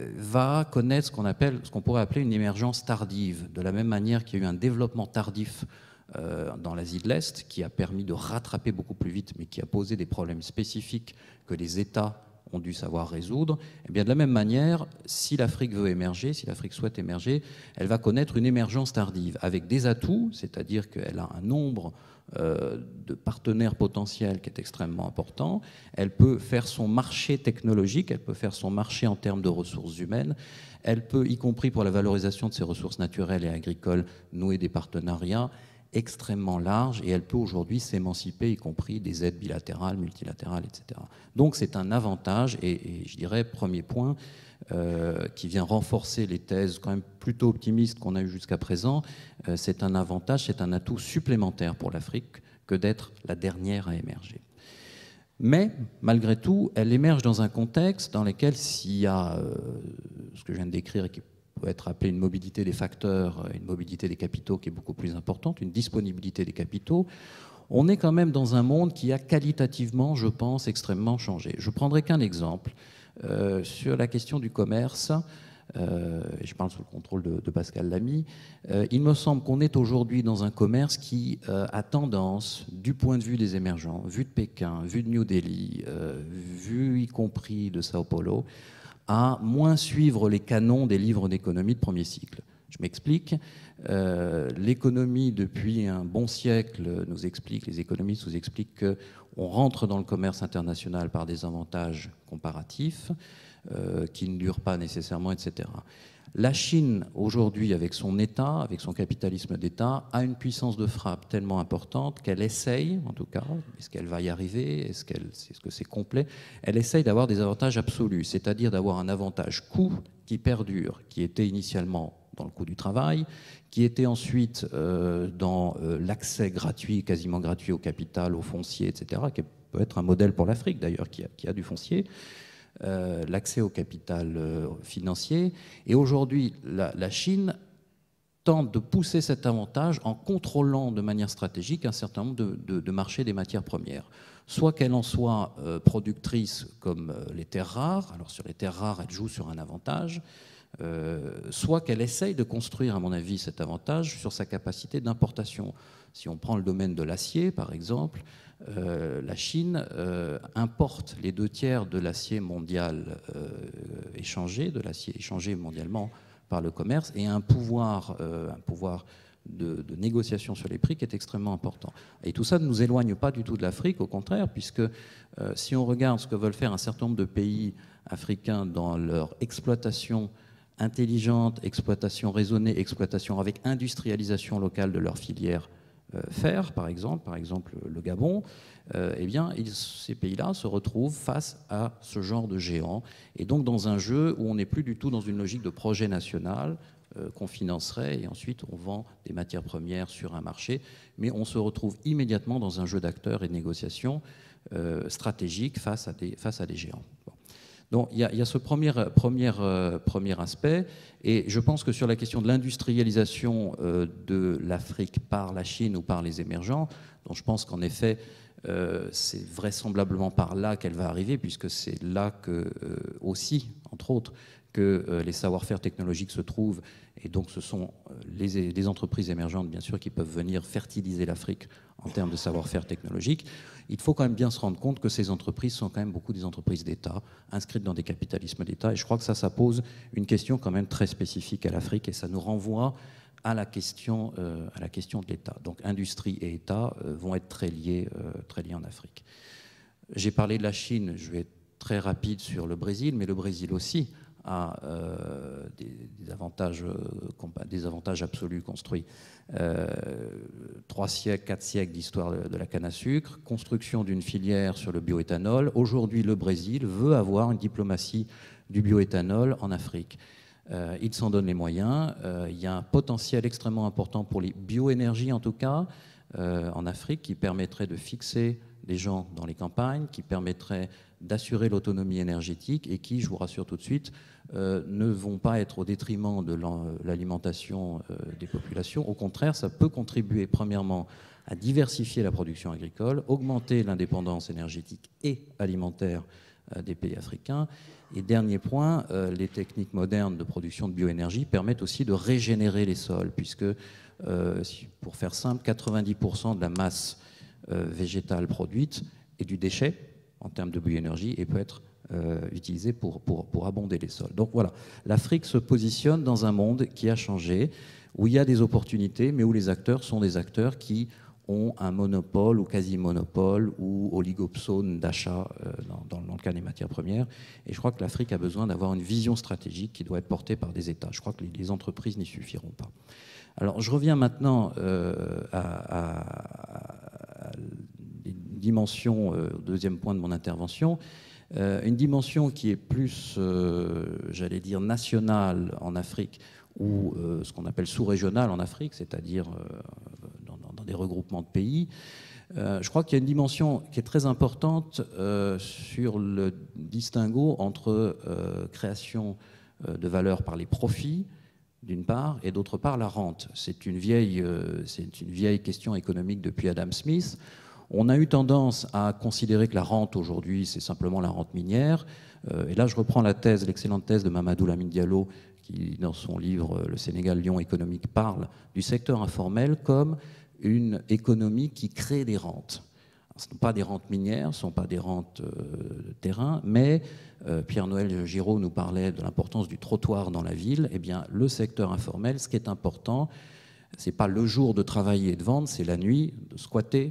Speaker 5: va connaître ce qu'on appelle, ce qu'on pourrait appeler une émergence tardive, de la même manière qu'il y a eu un développement tardif euh, dans l'Asie de l'Est, qui a permis de rattraper beaucoup plus vite, mais qui a posé des problèmes spécifiques que les États ont dû savoir résoudre. Et bien de la même manière, si l'Afrique veut émerger, si l'Afrique souhaite émerger, elle va connaître une émergence tardive, avec des atouts, c'est-à-dire qu'elle a un nombre Euh, de partenaires potentiels qui est extrêmement important. Elle peut faire son marché technologique, elle peut faire son marché en termes de ressources humaines, elle peut, y compris pour la valorisation de ses ressources naturelles et agricoles, nouer des partenariats extrêmement larges, et elle peut aujourd'hui s'émanciper, y compris des aides bilatérales, multilatérales, et cetera. Donc c'est un avantage, et, et je dirais, premier point, Euh, qui vient renforcer les thèses quand même plutôt optimistes qu'on a eues jusqu'à présent, euh, c'est un avantage, c'est un atout supplémentaire pour l'Afrique que d'être la dernière à émerger. Mais, malgré tout, elle émerge dans un contexte dans lequel s'il y a euh, ce que je viens de décrire et qui peut être appelé une mobilité des facteurs, une mobilité des capitaux qui est beaucoup plus importante, une disponibilité des capitaux, on est quand même dans un monde qui a qualitativement, je pense, extrêmement changé. Je prendrai qu'un exemple. Euh, sur la question du commerce, euh, je parle sous le contrôle de, de Pascal Lamy, euh, il me semble qu'on est aujourd'hui dans un commerce qui euh, a tendance, du point de vue des émergents, vu de Pékin, vu de New Delhi, euh, vu y compris de Sao Paulo, à moins suivre les canons des livres d'économie de premier cycle. Je m'explique. Euh, l'économie, depuis un bon siècle, nous explique, les économistes nous expliquent qu'on rentre dans le commerce international par des avantages comparatifs euh, qui ne durent pas nécessairement, et cetera. La Chine, aujourd'hui, avec son État, avec son capitalisme d'État, a une puissance de frappe tellement importante qu'elle essaye, en tout cas, est-ce qu'elle va y arriver, est-ce qu'elle, est-ce que c'est complet, elle essaye d'avoir des avantages absolus, c'est-à-dire d'avoir un avantage coût qui perdure, qui était initialement dans le coût du travail, qui était ensuite euh, dans euh, l'accès gratuit, quasiment gratuit au capital, au foncier, et cetera, qui peut être un modèle pour l'Afrique d'ailleurs, qui a, qui a du foncier, euh, l'accès au capital euh, financier. Et aujourd'hui, la, la Chine tente de pousser cet avantage en contrôlant de manière stratégique un certain nombre de, de, de marchés des matières premières. Soit qu'elle en soit euh, productrice comme euh, les terres rares, alors sur les terres rares, elle joue sur un avantage, Euh, soit qu'elle essaye de construire, à mon avis, cet avantage sur sa capacité d'importation. Si on prend le domaine de l'acier, par exemple, euh, la Chine euh, importe les deux tiers de l'acier mondial euh, échangé, de l'acier échangé mondialement par le commerce, et un pouvoir, euh, un pouvoir de, de négociation sur les prix qui est extrêmement important. Et tout ça ne nous éloigne pas du tout de l'Afrique, au contraire, puisque euh, si on regarde ce que veulent faire un certain nombre de pays africains dans leur exploitation intelligente, exploitation raisonnée, exploitation avec industrialisation locale de leurs filières euh, fer, par exemple, par exemple le Gabon, euh, eh bien, ils, ces pays-là se retrouvent face à ce genre de géants, et donc dans un jeu où on n'est plus du tout dans une logique de projet national euh, qu'on financerait, et ensuite on vend des matières premières sur un marché, mais on se retrouve immédiatement dans un jeu d'acteurs et de négociations euh, stratégiques face à des, face à des géants. Bon. Donc il y a, il y a ce premier, premier, euh, premier aspect, et je pense que sur la question de l'industrialisation euh, de l'Afrique par la Chine ou par les émergents, dont je pense qu'en effet euh, c'est vraisemblablement par là qu'elle va arriver, puisque c'est là que euh, aussi, entre autres, que euh, les savoir-faire technologiques se trouvent, et donc ce sont les, les entreprises émergentes, bien sûr, qui peuvent venir fertiliser l'Afrique en termes de savoir-faire technologique. Il faut quand même bien se rendre compte que ces entreprises sont quand même beaucoup des entreprises d'État, inscrites dans des capitalismes d'État, et je crois que ça, ça pose une question quand même très spécifique à l'Afrique, et ça nous renvoie à la question, euh, à la question de l'État. Donc industrie et État euh, vont être très liés, euh, très liés en Afrique. J'ai parlé de la Chine, je vais être très rapide sur le Brésil, mais le Brésil aussi a euh, des, des, avantages, euh, des avantages absolus construits. Euh, trois siècles, quatre siècles d'histoire de, de la canne à sucre, construction d'une filière sur le bioéthanol. Aujourd'hui, le Brésil veut avoir une diplomatie du bioéthanol en Afrique. Euh, il s'en donne les moyens. Euh, il y a un potentiel extrêmement important pour les bioénergies, en tout cas, euh, en Afrique, qui permettrait de fixer les gens dans les campagnes, qui permettrait d'assurer l'autonomie énergétique et qui, je vous rassure tout de suite, euh, ne vont pas être au détriment de l'alimentation euh, des populations. Au contraire, ça peut contribuer, premièrement, à diversifier la production agricole, augmenter l'indépendance énergétique et alimentaire euh, des pays africains. Et dernier point, euh, les techniques modernes de production de bioénergie permettent aussi de régénérer les sols, puisque, euh, pour faire simple, quatre-vingt-dix pour cent de la masse euh, végétale produite est du déchet en termes de bioénergie et peut être euh, utilisé pour, pour, pour abonder les sols. Donc voilà, l'Afrique se positionne dans un monde qui a changé, où il y a des opportunités, mais où les acteurs sont des acteurs qui ont un monopole ou quasi-monopole ou oligopsone d'achat euh, dans, dans le cas des matières premières. Et je crois que l'Afrique a besoin d'avoir une vision stratégique qui doit être portée par des États. Je crois que les, les entreprises n'y suffiront pas. Alors je reviens maintenant euh, à, à, à une dimension, euh, au deuxième point de mon intervention, euh, une dimension qui est plus, euh, j'allais dire, nationale en Afrique, ou euh, ce qu'on appelle sous-régionale en Afrique, c'est-à-dire euh, dans, dans, dans des regroupements de pays. Euh, je crois qu'il y a une dimension qui est très importante euh, sur le distinguo entre euh, création euh, de valeur par les profits, d'une part, et d'autre part la rente. C'est une vieille, euh, c'est une vieille question économique depuis Adam Smith. On a eu tendance à considérer que la rente aujourd'hui, c'est simplement la rente minière. Euh, et là, je reprends la thèse, l'excellente thèse de Mamadou Lamine Diallo, qui, dans son livre « Le Sénégal, Lyon économique », parle du secteur informel comme une économie qui crée des rentes. Alors, ce ne sont pas des rentes minières, ce ne sont pas des rentes euh, de terrain, mais euh, Pierre-Noël Giraud nous parlait de l'importance du trottoir dans la ville. Eh bien, le secteur informel, ce qui est important, ce n'est pas le jour de travailler et de vendre, c'est la nuit de squatter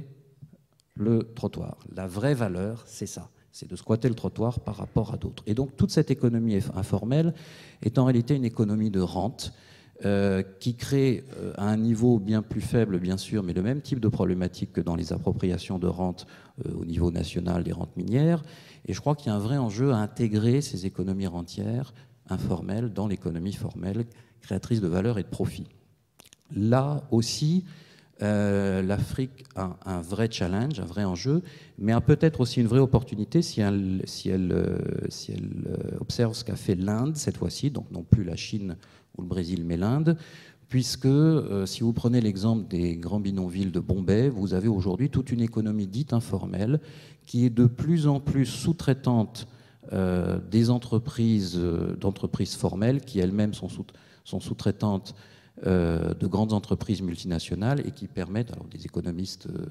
Speaker 5: le trottoir. La vraie valeur, c'est ça. C'est de squatter le trottoir par rapport à d'autres. Et donc, toute cette économie informelle est en réalité une économie de rente euh, qui crée euh, à un niveau bien plus faible, bien sûr, mais le même type de problématique que dans les appropriations de rente euh, au niveau national des rentes minières. Et je crois qu'il y a un vrai enjeu à intégrer ces économies rentières informelles dans l'économie formelle, créatrice de valeur et de profit. Là aussi, Euh, l'Afrique a un vrai challenge, un vrai enjeu, mais a peut-être aussi une vraie opportunité si elle, si elle, euh, si elle euh, observe ce qu'a fait l'Inde cette fois-ci, donc non plus la Chine ou le Brésil, mais l'Inde, puisque euh, si vous prenez l'exemple des grands bidonvilles de Bombay, vous avez aujourd'hui toute une économie dite informelle qui est de plus en plus sous-traitante euh, des entreprises, euh, d'entreprises formelles qui elles-mêmes sont, sous, sont sous-traitantes Euh, de grandes entreprises multinationales et qui permettent, alors des économistes euh,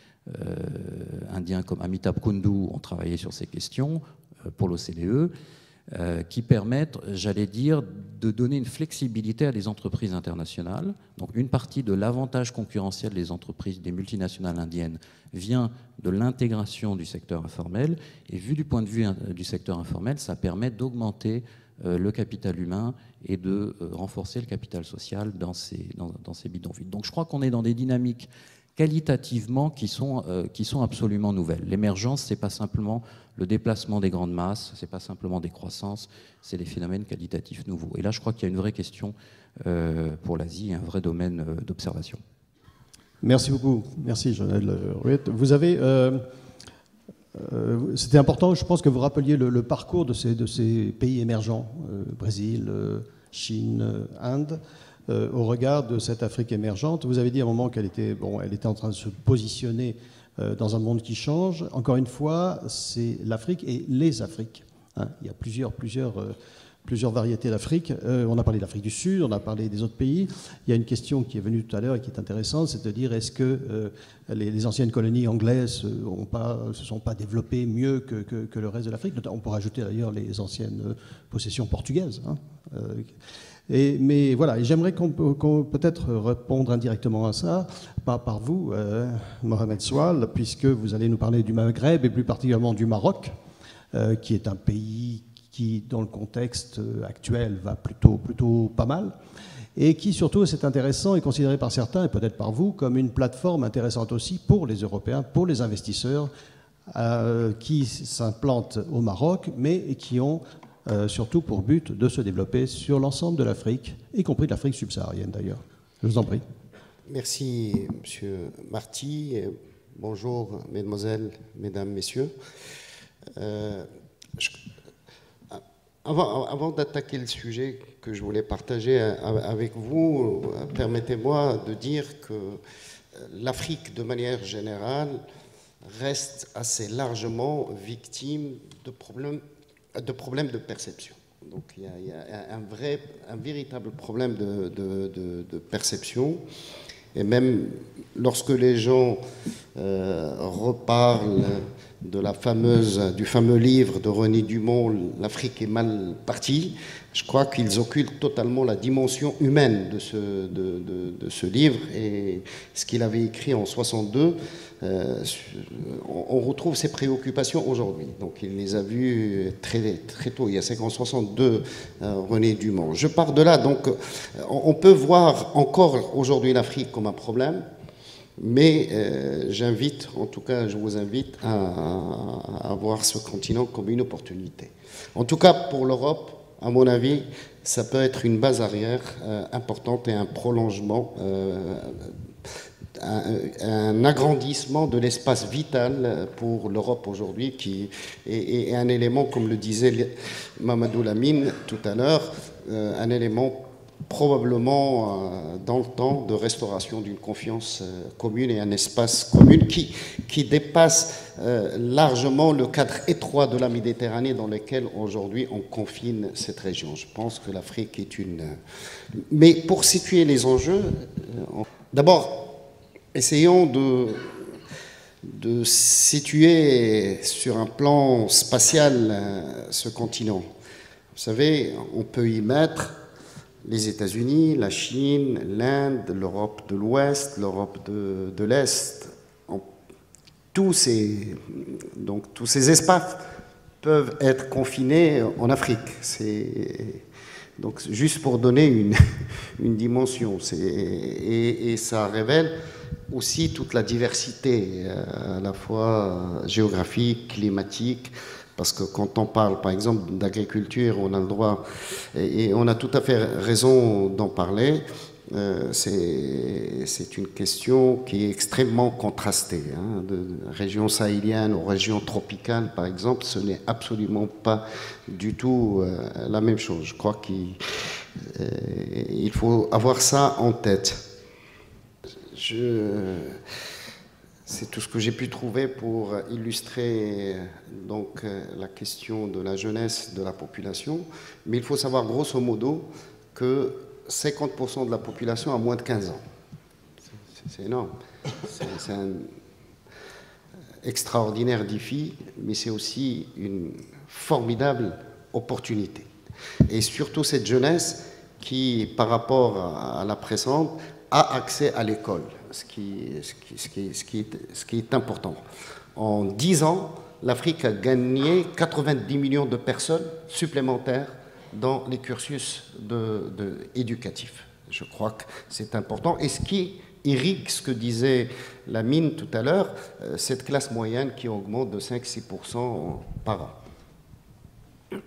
Speaker 5: euh, indiens comme Amitabh Kundu ont travaillé sur ces questions euh, pour l'O C D E, euh, qui permettent, j'allais dire, de donner une flexibilité à des entreprises internationales. Donc une partie de l'avantage concurrentiel des entreprises, des multinationales indiennes, vient de l'intégration du secteur informel, et vu du point de vue du secteur informel, ça permet d'augmenter Euh, le capital humain et de euh, renforcer le capital social dans ces, dans, dans ces bidonvilles. Donc je crois qu'on est dans des dynamiques qualitativement qui sont, euh, qui sont absolument nouvelles. L'émergence, ce n'est pas simplement le déplacement des grandes masses, ce n'est pas simplement des croissances, c'est des phénomènes qualitatifs nouveaux. Et là, je crois qu'il y a une vraie question euh, pour l'Asie, un vrai domaine euh, d'observation.
Speaker 1: Merci beaucoup. Merci, Jonel Ruet. Vous avez... Euh euh, c'était important, je pense que vous rappeliez le, le parcours de ces, de ces pays émergents, euh, Brésil, euh, Chine, euh, Inde, euh, au regard de cette Afrique émergente. Vous avez dit à un moment qu'elle était, bon, elle était en train de se positionner euh, dans un monde qui change. Encore une fois, c'est l'Afrique et les Afriques. Hein. Il y a plusieurs, plusieurs, euh, plusieurs variétés d'Afrique. Euh, on a parlé de l'Afrique du Sud, on a parlé des autres pays. Il y a une question qui est venue tout à l'heure et qui est intéressante, c'est de dire est-ce que euh, les, les anciennes colonies anglaises ne se sont pas développées mieux que, que, que le reste de l'Afrique. On pourrait ajouter d'ailleurs les anciennes possessions portugaises. Hein. Euh, et, mais voilà, et j'aimerais qu'on qu'on peut-être répondre indirectement à ça, pas par vous, euh, Mohamed Soual, puisque vous allez nous parler du Maghreb et plus particulièrement du Maroc, euh, qui est un pays qui, dans le contexte actuel, va plutôt, plutôt pas mal, et qui, surtout, c'est intéressant, est considéré par certains, et peut-être par vous, comme une plateforme intéressante aussi pour les Européens, pour les investisseurs euh, qui s'implantent au Maroc, mais qui ont euh, surtout pour but de se développer sur l'ensemble de l'Afrique, y compris de l'Afrique subsaharienne d'ailleurs. Je vous en prie.
Speaker 6: Merci, Monsieur Marty. Bonjour, mesdemoiselles, mesdames, messieurs. Euh, je... Avant, avant d'attaquer le sujet que je voulais partager avec vous, permettez-moi de dire que l'Afrique, de manière générale, reste assez largement victime de problèmes de, problèmes de perception. Donc il y a, il y a un, vrai, un véritable problème de, de, de, de perception. Et même lorsque les gens euh, reparlent de la fameuse, du fameux livre de René Dumont, « L'Afrique est mal partie », je crois qu'ils occultent totalement la dimension humaine de ce, de, de, de ce livre. Et ce qu'il avait écrit en soixante-deux, euh, on retrouve ses préoccupations aujourd'hui. Donc il les a vues très, très tôt, il y a cinq ans, soixante-deux, euh, René Dumont. Je pars de là, donc on peut voir encore aujourd'hui l'Afrique comme un problème, mais euh, j'invite, en tout cas je vous invite à, à voir ce continent comme une opportunité. En tout cas pour l'Europe, à mon avis, ça peut être une base arrière euh, importante et un prolongement, euh, un, un agrandissement de l'espace vital pour l'Europe aujourd'hui, qui est, est un élément, comme le disait Mamadou Lamine tout à l'heure, euh, un élément probablement euh, dans le temps de restauration d'une confiance euh, commune et un espace commun qui, qui dépasse euh, largement le cadre étroit de la Méditerranée dans lequel aujourd'hui on confine cette région. Je pense que l'Afrique est une... Mais pour situer les enjeux, euh, d'abord, essayons de, de situer sur un plan spatial euh, ce continent. Vous savez, on peut y mettre les États-Unis, la Chine, l'Inde, l'Europe de l'Ouest, l'Europe de, de l'Est. Tous ces, donc, tous ces espaces peuvent être confinés en Afrique. C'est, donc, juste pour donner une, une dimension. C'est, et, et ça révèle aussi toute la diversité, à la fois géographique, climatique. Parce que quand on parle, par exemple, d'agriculture, on a le droit, et on a tout à fait raison d'en parler, euh, c'est une question qui est extrêmement contrastée. Hein. De région sahélienne aux régions tropicales, par exemple, ce n'est absolument pas du tout euh, la même chose. Je crois qu'il euh, faut avoir ça en tête. Je... C'est tout ce que j'ai pu trouver pour illustrer donc, la question de la jeunesse de la population. Mais il faut savoir grosso modo que cinquante pour cent de la population a moins de quinze ans. C'est énorme. C'est un extraordinaire défi, mais c'est aussi une formidable opportunité. Et surtout cette jeunesse qui, par rapport à la précédente, a accès à l'école. Ce qui, ce, qui, ce, qui, ce, qui est, ce qui est important. En dix ans, l'Afrique a gagné quatre-vingt-dix millions de personnes supplémentaires dans les cursus de, de, éducatifs. Je crois que c'est important. Et ce qui irrigue ce que disait Lamine tout à l'heure, cette classe moyenne qui augmente de cinq à six pour cent par an.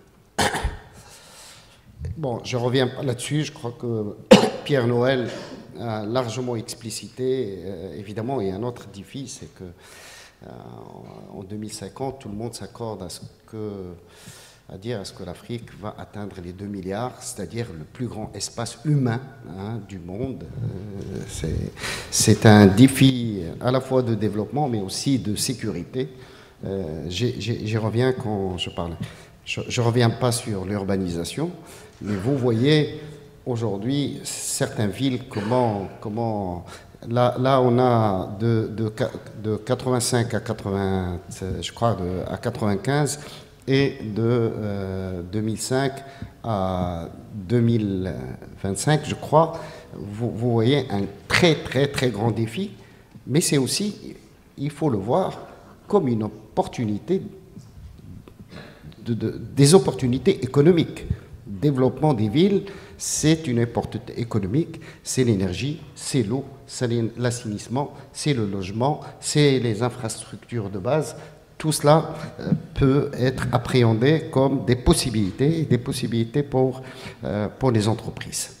Speaker 6: Bon, je reviens pas là-dessus. Je crois que Pierre Noël a largement explicité, euh, évidemment, et un autre défi, c'est que en deux mille cinquante, tout le monde s'accorde à ce que, à dire à ce que l'Afrique va atteindre les deux milliards, c'est-à-dire le plus grand espace humain hein, du monde. Euh, c'est un défi à la fois de développement, mais aussi de sécurité. Euh, J'y reviens quand je parle. Je ne reviens pas sur l'urbanisation, mais vous voyez aujourd'hui certaines villes, comment... comment Là, là, on a de, de, de quatre-vingt-cinq à quatre-vingts, je crois, de, à quatre-vingt-quinze, et de euh, deux mille cinq à deux mille vingt-cinq, je crois. Vous, vous voyez un très, très, très grand défi, mais c'est aussi, il faut le voir comme une opportunité, de, de, des opportunités économiques. Développement des villes, c'est une opportunité économique, c'est l'énergie, c'est l'eau, c'est l'assainissement, c'est le logement, c'est les infrastructures de base. Tout cela euh, peut être appréhendé comme des possibilités, des possibilités pour, euh, pour les entreprises.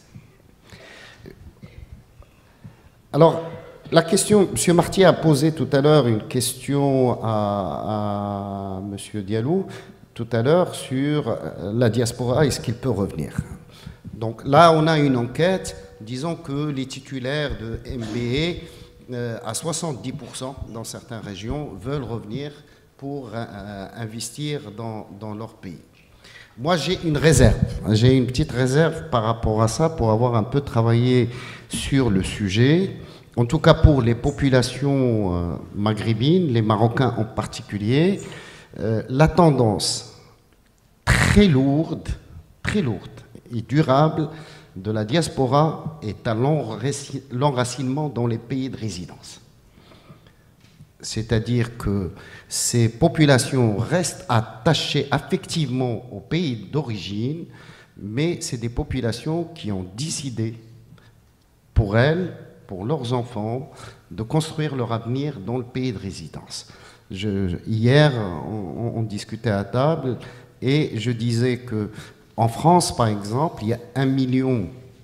Speaker 6: Alors, la question, M. Marty a posé tout à l'heure une question à, à M. Diallo, tout à l'heure, sur la diaspora, est-ce qu'il peut revenir? Donc là, on a une enquête, disons que les titulaires de M B A, euh, à soixante-dix pour cent dans certaines régions, veulent revenir pour euh, investir dans, dans leur pays. Moi, j'ai une réserve, j'ai une petite réserve par rapport à ça, pour avoir un peu travaillé sur le sujet. En tout cas, pour les populations euh, maghrébines, les Marocains en particulier, euh, la tendance très lourde, très lourde et durable de la diaspora est à l'enracinement dans les pays de résidence. C'est-à-dire que ces populations restent attachées affectivement au pays d'origine, mais c'est des populations qui ont décidé, pour elles, pour leurs enfants, de construire leur avenir dans le pays de résidence. Je, hier, on, on discutait à table et je disais que en France, par exemple, il y a un million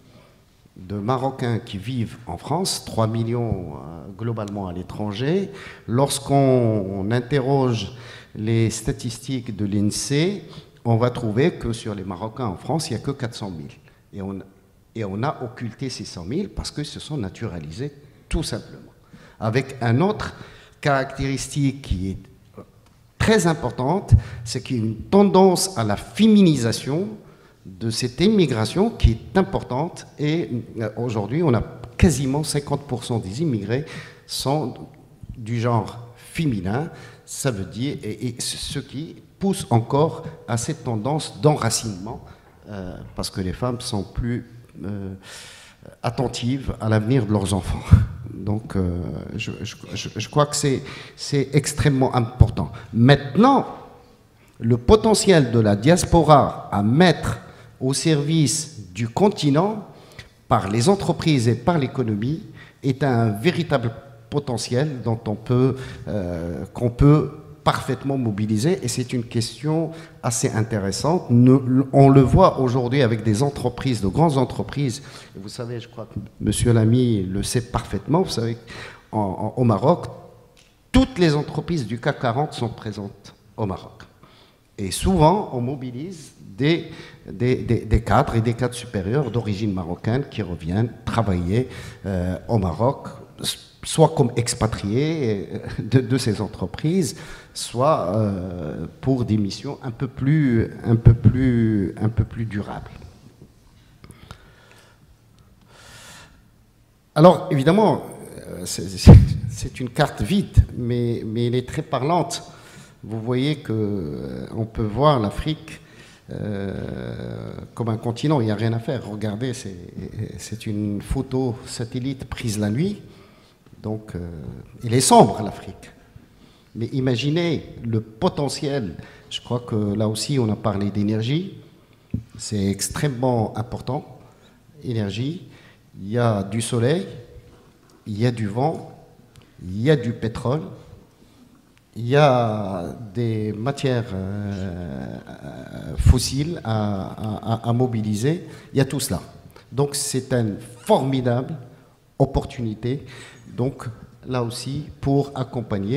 Speaker 6: de Marocains qui vivent en France, trois millions euh, globalement à l'étranger. Lorsqu'on interroge les statistiques de l'INSEE, on va trouver que sur les Marocains en France, il n'y a que quatre cent mille. Et on, et on a occulté ces cent mille parce qu'ils se sont naturalisés, tout simplement. Avec une autre caractéristique qui est très importante, c'est qu'il y a une tendance à la féminisation de cette immigration qui est importante, et aujourd'hui on a quasiment cinquante pour cent des immigrés sont du genre féminin, ça veut dire, et, et ce qui pousse encore à cette tendance d'enracinement, euh, parce que les femmes sont plus euh, attentives à l'avenir de leurs enfants. Donc euh, je, je, je crois que c'est extrêmement important. Maintenant, le potentiel de la diaspora à mettre au service du continent par les entreprises et par l'économie est un véritable potentiel dont on peut, euh, qu'on peut parfaitement mobiliser, et c'est une question assez intéressante. Nous, on le voit aujourd'hui avec des entreprises, de grandes entreprises. Et vous savez, je crois que M. Lamy le sait parfaitement, vous savez, en, en, au Maroc, toutes les entreprises du C A C quarante sont présentes au Maroc. Et souvent, on mobilise des, des, des, des cadres et des cadres supérieurs d'origine marocaine qui reviennent travailler euh, au Maroc, soit comme expatriés de, de ces entreprises, soit euh, pour des missions un peu plus, un peu plus, un peu plus durables. Alors, évidemment, c'est une carte vide, mais, mais elle est très parlante. Vous voyez qu'on peut voir l'Afrique euh, comme un continent, il n'y a rien à faire. Regardez, c'est une photo satellite prise la nuit. Donc, euh, il est sombre, l'Afrique. Mais imaginez le potentiel. Je crois que là aussi, on a parlé d'énergie. C'est extrêmement important. Énergie. Il y a du soleil, il y a du vent, il y a du pétrole, il y a des matières euh, fossiles à, à, à mobiliser. Il y a tout cela. Donc, c'est une formidable opportunité. Donc, là aussi, pour accompagner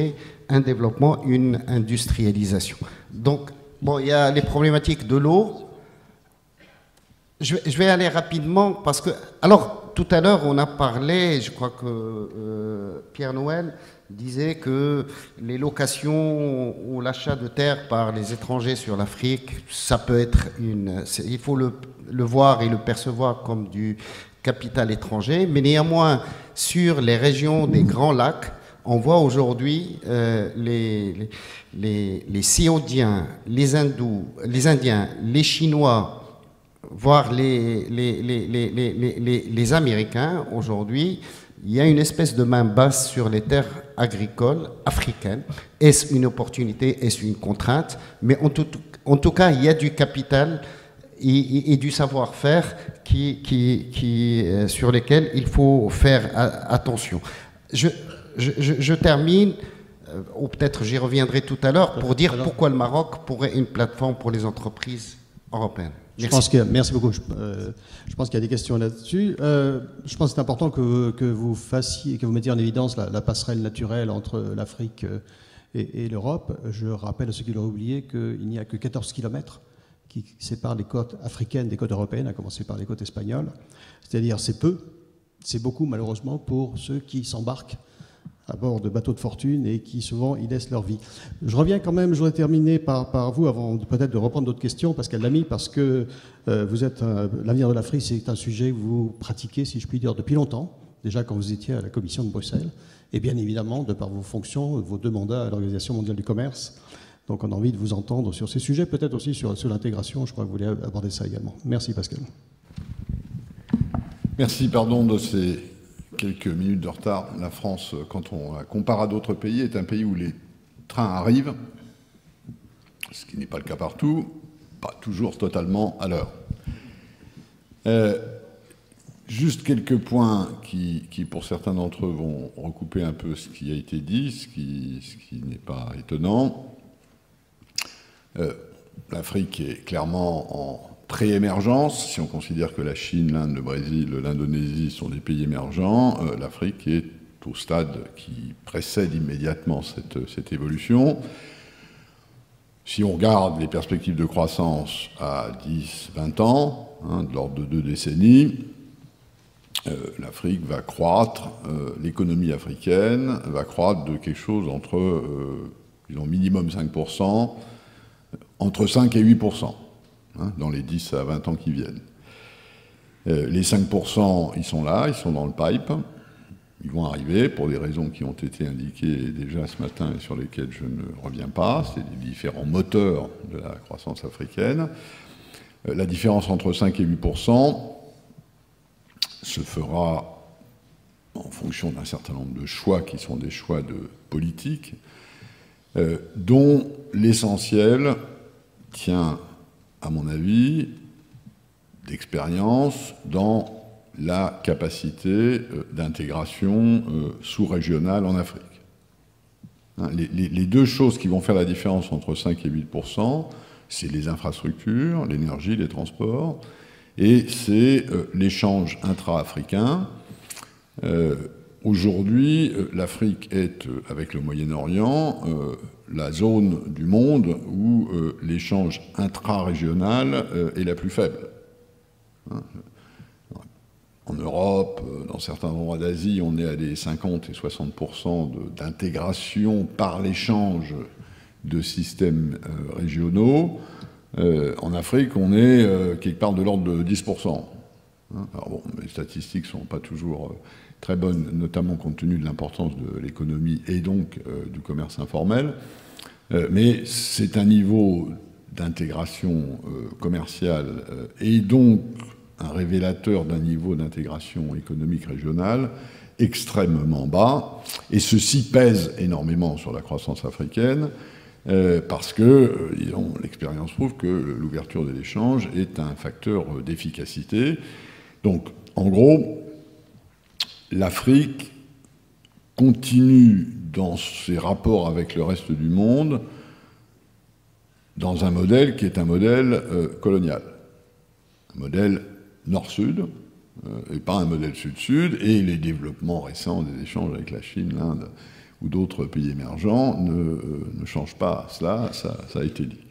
Speaker 6: un développement, une industrialisation. Donc, bon, il y a les problématiques de l'eau. Je, je vais aller rapidement parce que... Alors, tout à l'heure, on a parlé, je crois que euh, Pierre Noël disait que les locations ou l'achat de terres par les étrangers sur l'Afrique, ça peut être une... Il faut le, le voir et le percevoir comme du capital étranger, mais néanmoins, sur les régions des Grands Lacs, on voit aujourd'hui euh, les, les, les, les Séoudiens, les Hindous, les Indiens, les Chinois, voire les, les, les, les, les, les, les Américains, aujourd'hui, il y a une espèce de main basse sur les terres agricoles africaines. Est-ce une opportunité? Est-ce une contrainte? Mais en tout, en tout cas, il y a du capital et, et, et du savoir-faire qui, qui, qui, euh, sur lesquels il faut faire a, attention. Je, je, je, je termine, euh, ou peut-être j'y reviendrai tout à l'heure, pour dire pourquoi le Maroc pourrait être une plateforme pour les entreprises européennes.
Speaker 1: Je pense que, merci beaucoup. Je, euh, je pense qu'il y a des questions là-dessus. Euh, je pense que c'est important que, que vous fassiez, que vous mettiez en évidence la, la passerelle naturelle entre l'Afrique et, et l'Europe. Je rappelle à ceux qui l'auraient oublié qu'il n'y a que quatorze kilomètres qui séparent les côtes africaines des côtes européennes, à commencer par les côtes espagnoles. C'est-à-dire, c'est peu, c'est beaucoup malheureusement pour ceux qui s'embarquent à bord de bateaux de fortune et qui souvent y laissent leur vie. Je reviens quand même, je voudrais terminer par, par vous avant peut-être de reprendre d'autres questions, parce qu'elle l'a mis, parce que euh, vous êtes euh, l'avenir de l'Afrique, c'est un sujet que vous pratiquez, si je puis dire, depuis longtemps, déjà quand vous étiez à la Commission de Bruxelles, et bien évidemment de par vos fonctions, vos deux mandats à l'Organisation mondiale du commerce. Donc on a envie de vous entendre sur ces sujets, peut-être aussi sur, sur l'intégration, je crois que vous voulez aborder ça également. Merci Pascal.
Speaker 7: Merci, pardon de ces quelques minutes de retard. La France, quand on la compare à d'autres pays, est un pays où les trains arrivent, ce qui n'est pas le cas partout, pas toujours totalement à l'heure. Euh, juste quelques points qui, qui, pour certains d'entre eux, vont recouper un peu ce qui a été dit, ce qui, ce qui n'est pas étonnant. Euh, L'Afrique est clairement en pré-émergence. Si on considère que la Chine, l'Inde, le Brésil, l'Indonésie sont des pays émergents, euh, l'Afrique est au stade qui précède immédiatement cette, cette évolution. Si on regarde les perspectives de croissance à dix à vingt ans, hein, de l'ordre de deux décennies, euh, l'Afrique va croître, euh, l'économie africaine va croître de quelque chose entre, euh, disons, minimum cinq pour cent, entre cinq et huit pour cent. Hein, dans les dix à vingt ans qui viennent. Euh, les cinq pour cent, ils sont là, ils sont dans le pipe, ils vont arriver pour des raisons qui ont été indiquées déjà ce matin et sur lesquelles je ne reviens pas, c'est les différents moteurs de la croissance africaine. Euh, la différence entre cinq et huit pour cent se fera en fonction d'un certain nombre de choix qui sont des choix de politique, euh, dont l'essentiel tient, à mon avis, d'expérience dans la capacité d'intégration sous-régionale en Afrique. Les, les, les deux choses qui vont faire la différence entre cinq et huit pour cent, c'est les infrastructures, l'énergie, les transports, et c'est l'échange intra-africain. Euh, Aujourd'hui, l'Afrique est, avec le Moyen-Orient, euh, la zone du monde où euh, l'échange intra-régional euh, est la plus faible. Hein, en Europe, dans certains endroits d'Asie, on est à des cinquante et soixante pour cent d'intégration par l'échange de systèmes euh, régionaux. Euh, en Afrique, on est euh, quelque part de l'ordre de dix pour cent. Hein, alors bon, les statistiques ne sont pas toujours... Euh, très bonne, notamment compte tenu de l'importance de l'économie et donc euh, du commerce informel. Euh, mais c'est un niveau d'intégration euh, commerciale euh, et donc un révélateur d'un niveau d'intégration économique régionale extrêmement bas. Et ceci pèse énormément sur la croissance africaine euh, parce que euh, l'expérience prouve que l'ouverture de l'échange est un facteur d'efficacité. Donc, en gros, l'Afrique continue dans ses rapports avec le reste du monde dans un modèle qui est un modèle euh, colonial, un modèle nord-sud, euh, et pas un modèle sud-sud, et les développements récents des échanges avec la Chine, l'Inde ou d'autres pays émergents ne, euh, ne changent pas cela, ça, ça a été dit.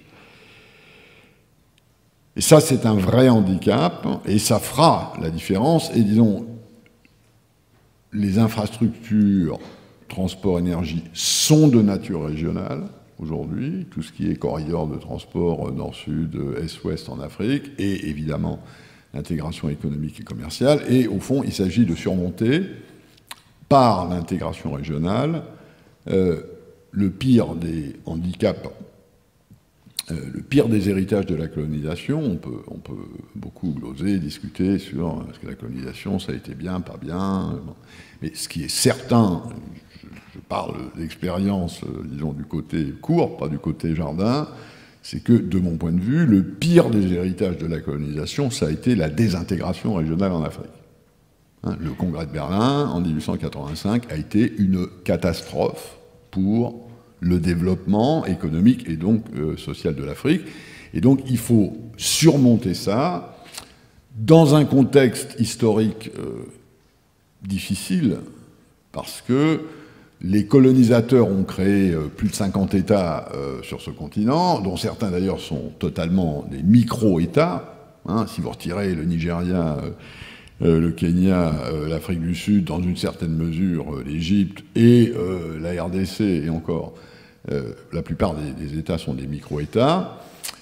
Speaker 7: Et ça, c'est un vrai handicap, et ça fera la différence. Et disons, les infrastructures, transport, énergie, sont de nature régionale aujourd'hui. Tout ce qui est corridor de transport nord-sud, est-ouest en Afrique, et évidemment l'intégration économique et commerciale. Et au fond, il s'agit de surmonter, par l'intégration régionale, euh, le pire des handicaps. Euh, le pire des héritages de la colonisation. On peut, on peut beaucoup gloser, discuter sur est-ce que la colonisation, ça a été bien, pas bien. Mais ce qui est certain, je, je parle d'expérience, euh, disons, du côté court, pas du côté jardin, c'est que, de mon point de vue, le pire des héritages de la colonisation, ça a été la désintégration régionale en Afrique. Hein, le Congrès de Berlin, en mille huit cent quatre-vingt-cinq, a été une catastrophe pour le développement économique et donc euh, social de l'Afrique. Et donc il faut surmonter ça dans un contexte historique euh, difficile, parce que les colonisateurs ont créé euh, plus de cinquante États euh, sur ce continent, dont certains d'ailleurs sont totalement des micro-États. Hein, si vous retirez le Nigeria, euh, euh, le Kenya, euh, l'Afrique du Sud, dans une certaine mesure euh, l'Égypte et euh, la R D C et encore, Euh, la plupart des, des États sont des micro-États,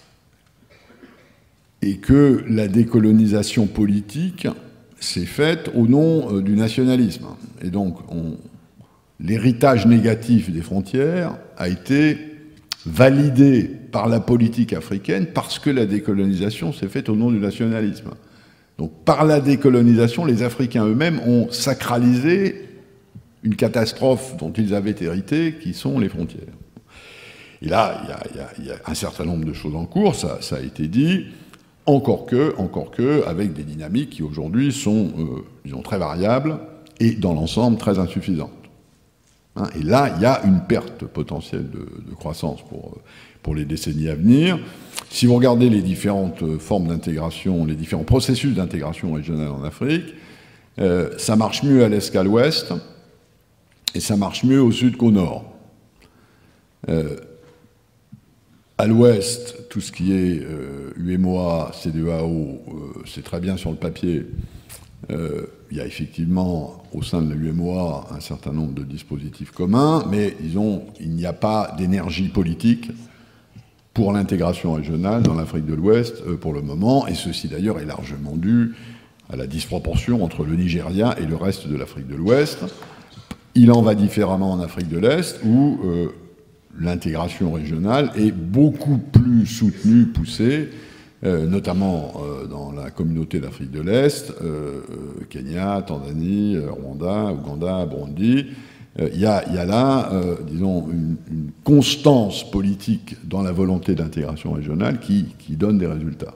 Speaker 7: et que la décolonisation politique s'est faite au nom euh, du nationalisme. Et donc, l'héritage négatif des frontières a été validé par la politique africaine parce que la décolonisation s'est faite au nom du nationalisme. Donc, par la décolonisation, les Africains eux-mêmes ont sacralisé une catastrophe dont ils avaient hérité, qui sont les frontières. Et là, il y, a, il y a un certain nombre de choses en cours, ça, ça a été dit, encore que, encore que, avec des dynamiques qui aujourd'hui sont, euh, disons, très variables et dans l'ensemble très insuffisantes. Hein, et là, il y a une perte potentielle de, de croissance pour, pour les décennies à venir. Si vous regardez les différentes formes d'intégration, les différents processus d'intégration régionale en Afrique, euh, ça marche mieux à l'est qu'à l'ouest, et ça marche mieux au sud qu'au nord. Euh, À l'ouest, tout ce qui est euh, U M O A, C D E A O, euh, c'est très bien sur le papier. Euh, il y a effectivement, au sein de la U M O A, un certain nombre de dispositifs communs, mais disons, il n'y a pas d'énergie politique pour l'intégration régionale dans l'Afrique de l'Ouest euh, pour le moment, et ceci d'ailleurs est largement dû à la disproportion entre le Nigeria et le reste de l'Afrique de l'Ouest. Il en va différemment en Afrique de l'Est, où euh, l'intégration régionale est beaucoup plus soutenue, poussée, euh, notamment euh, dans la communauté d'Afrique de l'Est, euh, Kenya, Tanzanie, Rwanda, Ouganda, Burundi. Euh, il y a, y a là, euh, disons, une, une constance politique dans la volonté d'intégration régionale qui, qui donne des résultats.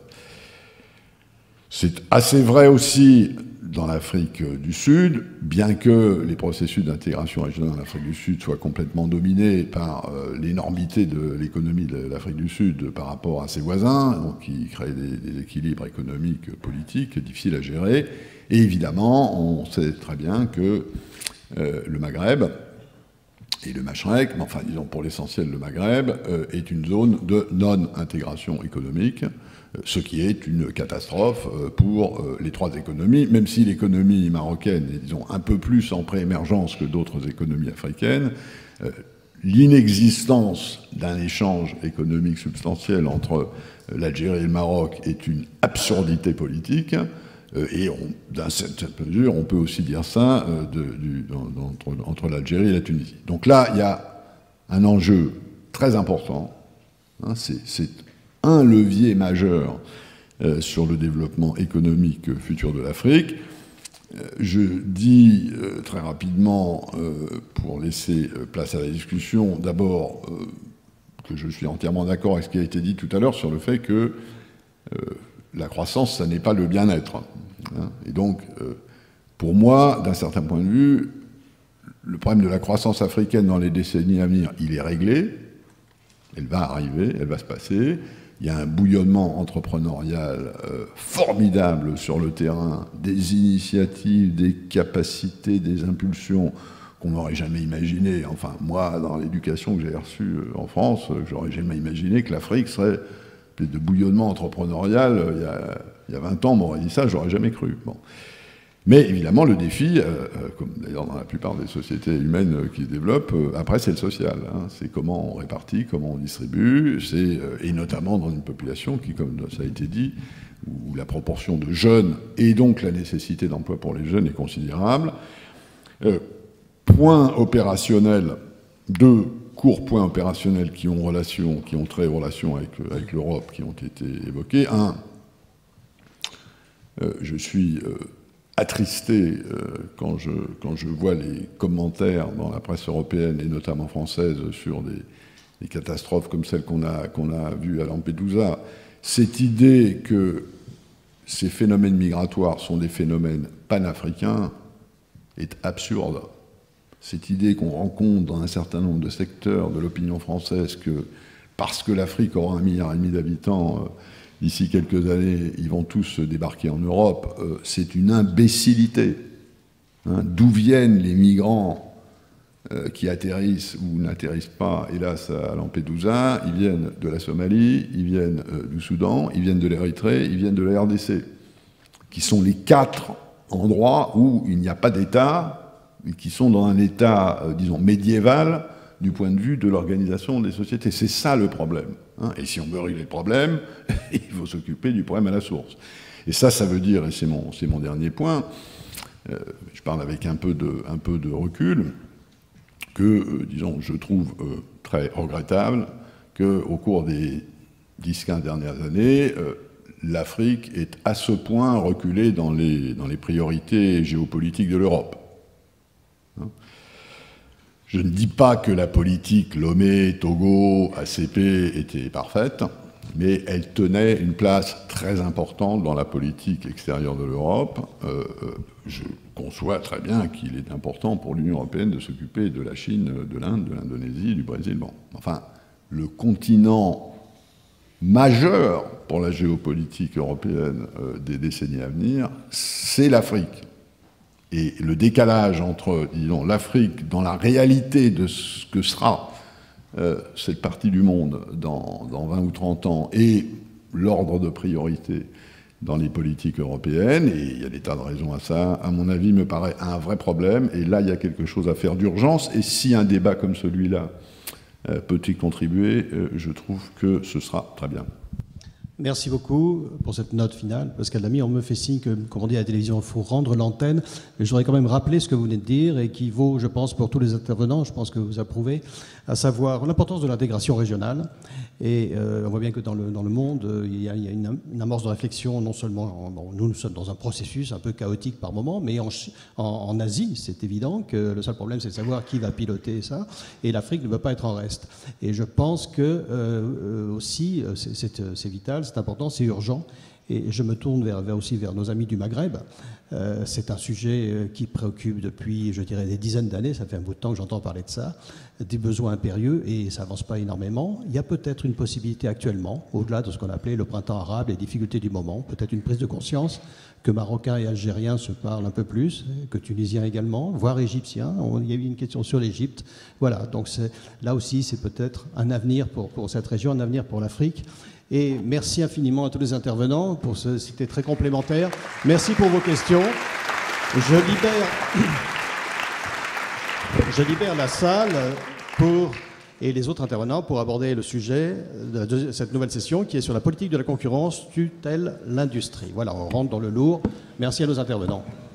Speaker 7: C'est assez vrai aussi dans l'Afrique du Sud, bien que les processus d'intégration régionale en Afrique du Sud soient complètement dominés par euh, l'énormité de l'économie de l'Afrique du Sud par rapport à ses voisins, donc qui crée des, des équilibres économiques, politiques difficiles à gérer. Et évidemment, on sait très bien que euh, le Maghreb et le Machrek, mais enfin disons pour l'essentiel le Maghreb, euh, est une zone de non-intégration économique, ce qui est une catastrophe pour les trois économies, même si l'économie marocaine est, disons, un peu plus en pré-émergence que d'autres économies africaines. L'inexistence d'un échange économique substantiel entre l'Algérie et le Maroc est une absurdité politique, et dans cette mesure, on peut aussi dire ça de, du, dans, entre, entre l'Algérie et la Tunisie. Donc là, il y a un enjeu très important, hein, c'est un levier majeur euh, sur le développement économique futur de l'Afrique. Euh, je dis euh, très rapidement, euh, pour laisser place à la discussion, d'abord euh, que je suis entièrement d'accord avec ce qui a été dit tout à l'heure sur le fait que euh, la croissance, ça n'est pas le bien-être. Hein. Et donc, euh, pour moi, d'un certain point de vue, le problème de la croissance africaine dans les décennies à venir, il est réglé. Elle va arriver, elle va se passer. Il y a un bouillonnement entrepreneurial euh, formidable sur le terrain, des initiatives, des capacités, des impulsions qu'on n'aurait jamais imaginé. Enfin, moi, dans l'éducation que j'ai reçue en France, j'aurais jamais imaginé que l'Afrique serait de bouillonnement entrepreneurial. Il y a, il y a vingt ans, on m'aurait dit ça, j'aurais jamais cru. Bon. Mais évidemment, le défi, euh, comme d'ailleurs dans la plupart des sociétés humaines qui se développent, euh, après, c'est le social. Hein. C'est comment on répartit, comment on distribue, c'est, euh, et notamment dans une population qui, comme ça a été dit, où la proportion de jeunes et donc la nécessité d'emploi pour les jeunes est considérable. Euh, point opérationnel, deux courts points opérationnels qui ont relation, qui ont trait relation avec, avec l'Europe, qui ont été évoqués. Un, euh, je suis euh, attristé euh, quand, je, quand je vois les commentaires dans la presse européenne et notamment française sur des, des catastrophes comme celles qu'on a, qu'on a vues à Lampedusa. Cette idée que ces phénomènes migratoires sont des phénomènes panafricains est absurde. Cette idée qu'on rencontre dans un certain nombre de secteurs de l'opinion française que parce que l'Afrique aura un milliard et demi d'habitants, euh, d'ici quelques années, ils vont tous débarquer en Europe, euh, c'est une imbécilité. Hein, d'où viennent les migrants euh, qui atterrissent ou n'atterrissent pas, hélas, à Lampedusa? Ils viennent de la Somalie, ils viennent euh, du Soudan, ils viennent de l'Érythrée, ils viennent de la R D C, qui sont les quatre endroits où il n'y a pas d'État, qui sont dans un état, euh, disons, médiéval du point de vue de l'organisation des sociétés. C'est ça le problème. Hein. Et si on veut régler le problème, il faut s'occuper du problème à la source. Et ça, ça veut dire, et c'est mon, c'est mon dernier point, euh, je parle avec un peu de, un peu de recul, que, euh, disons, je trouve euh, très regrettable qu'au cours des dix quinze dernières années, euh, l'Afrique est à ce point reculée dans les, dans les priorités géopolitiques de l'Europe. Je ne dis pas que la politique Lomé, Togo, A C P était parfaite, mais elle tenait une place très importante dans la politique extérieure de l'Europe. Euh, je conçois très bien qu'il est important pour l'Union européenne de s'occuper de la Chine, de l'Inde, de l'Indonésie, du Brésil. Bon, enfin, le continent majeur pour la géopolitique européenne euh, des décennies à venir, c'est l'Afrique. Et le décalage entre, disons, l'Afrique dans la réalité de ce que sera euh, cette partie du monde dans, dans vingt ou trente ans et l'ordre de priorité dans les politiques européennes, et il y a des tas de raisons à ça, à mon avis, me paraît un vrai problème. Et là, il y a quelque chose à faire d'urgence. Et si un débat comme celui-là euh, peut y contribuer, euh, je trouve que ce sera très bien.
Speaker 1: Merci beaucoup pour cette note finale. Pascal Lamy, on me fait signe que, comme on dit à la télévision, il faut rendre l'antenne. Mais je voudrais quand même rappeler ce que vous venez de dire et qui vaut, je pense, pour tous les intervenants, je pense que vous approuvez, à savoir l'importance de l'intégration régionale. Et euh, on voit bien que dans le, dans le monde, euh, il y a, il y a une, une amorce de réflexion, non seulement, en, bon, nous, nous sommes dans un processus un peu chaotique par moment, mais en, en, en Asie, c'est évident que le seul problème, c'est de savoir qui va piloter ça, et l'Afrique ne peut pas être en reste. Et je pense que euh, aussi, c'est vital, c'est important, c'est urgent. Et je me tourne vers, vers aussi vers nos amis du Maghreb. Euh, c'est un sujet qui préoccupe depuis, je dirais, des dizaines d'années. Ça fait un bout de temps que j'entends parler de ça. Des besoins impérieux et ça n'avance pas énormément. Il y a peut-être une possibilité actuellement, au-delà de ce qu'on appelait le printemps arabe, les difficultés du moment, peut-être une prise de conscience que Marocains et Algériens se parlent un peu plus, que Tunisiens également, voire Égyptiens. Il y a eu une question sur l'Égypte. Voilà, donc là aussi, c'est peut-être un avenir pour, pour cette région, un avenir pour l'Afrique. Et merci infiniment à tous les intervenants pour ce, c'était très complémentaire. Merci pour vos questions. Je libère, je libère la salle pour, et les autres intervenants pour aborder le sujet de cette nouvelle session qui est sur la politique de la concurrence tue-t-elle l'industrie. Voilà, on rentre dans le lourd. Merci à nos intervenants.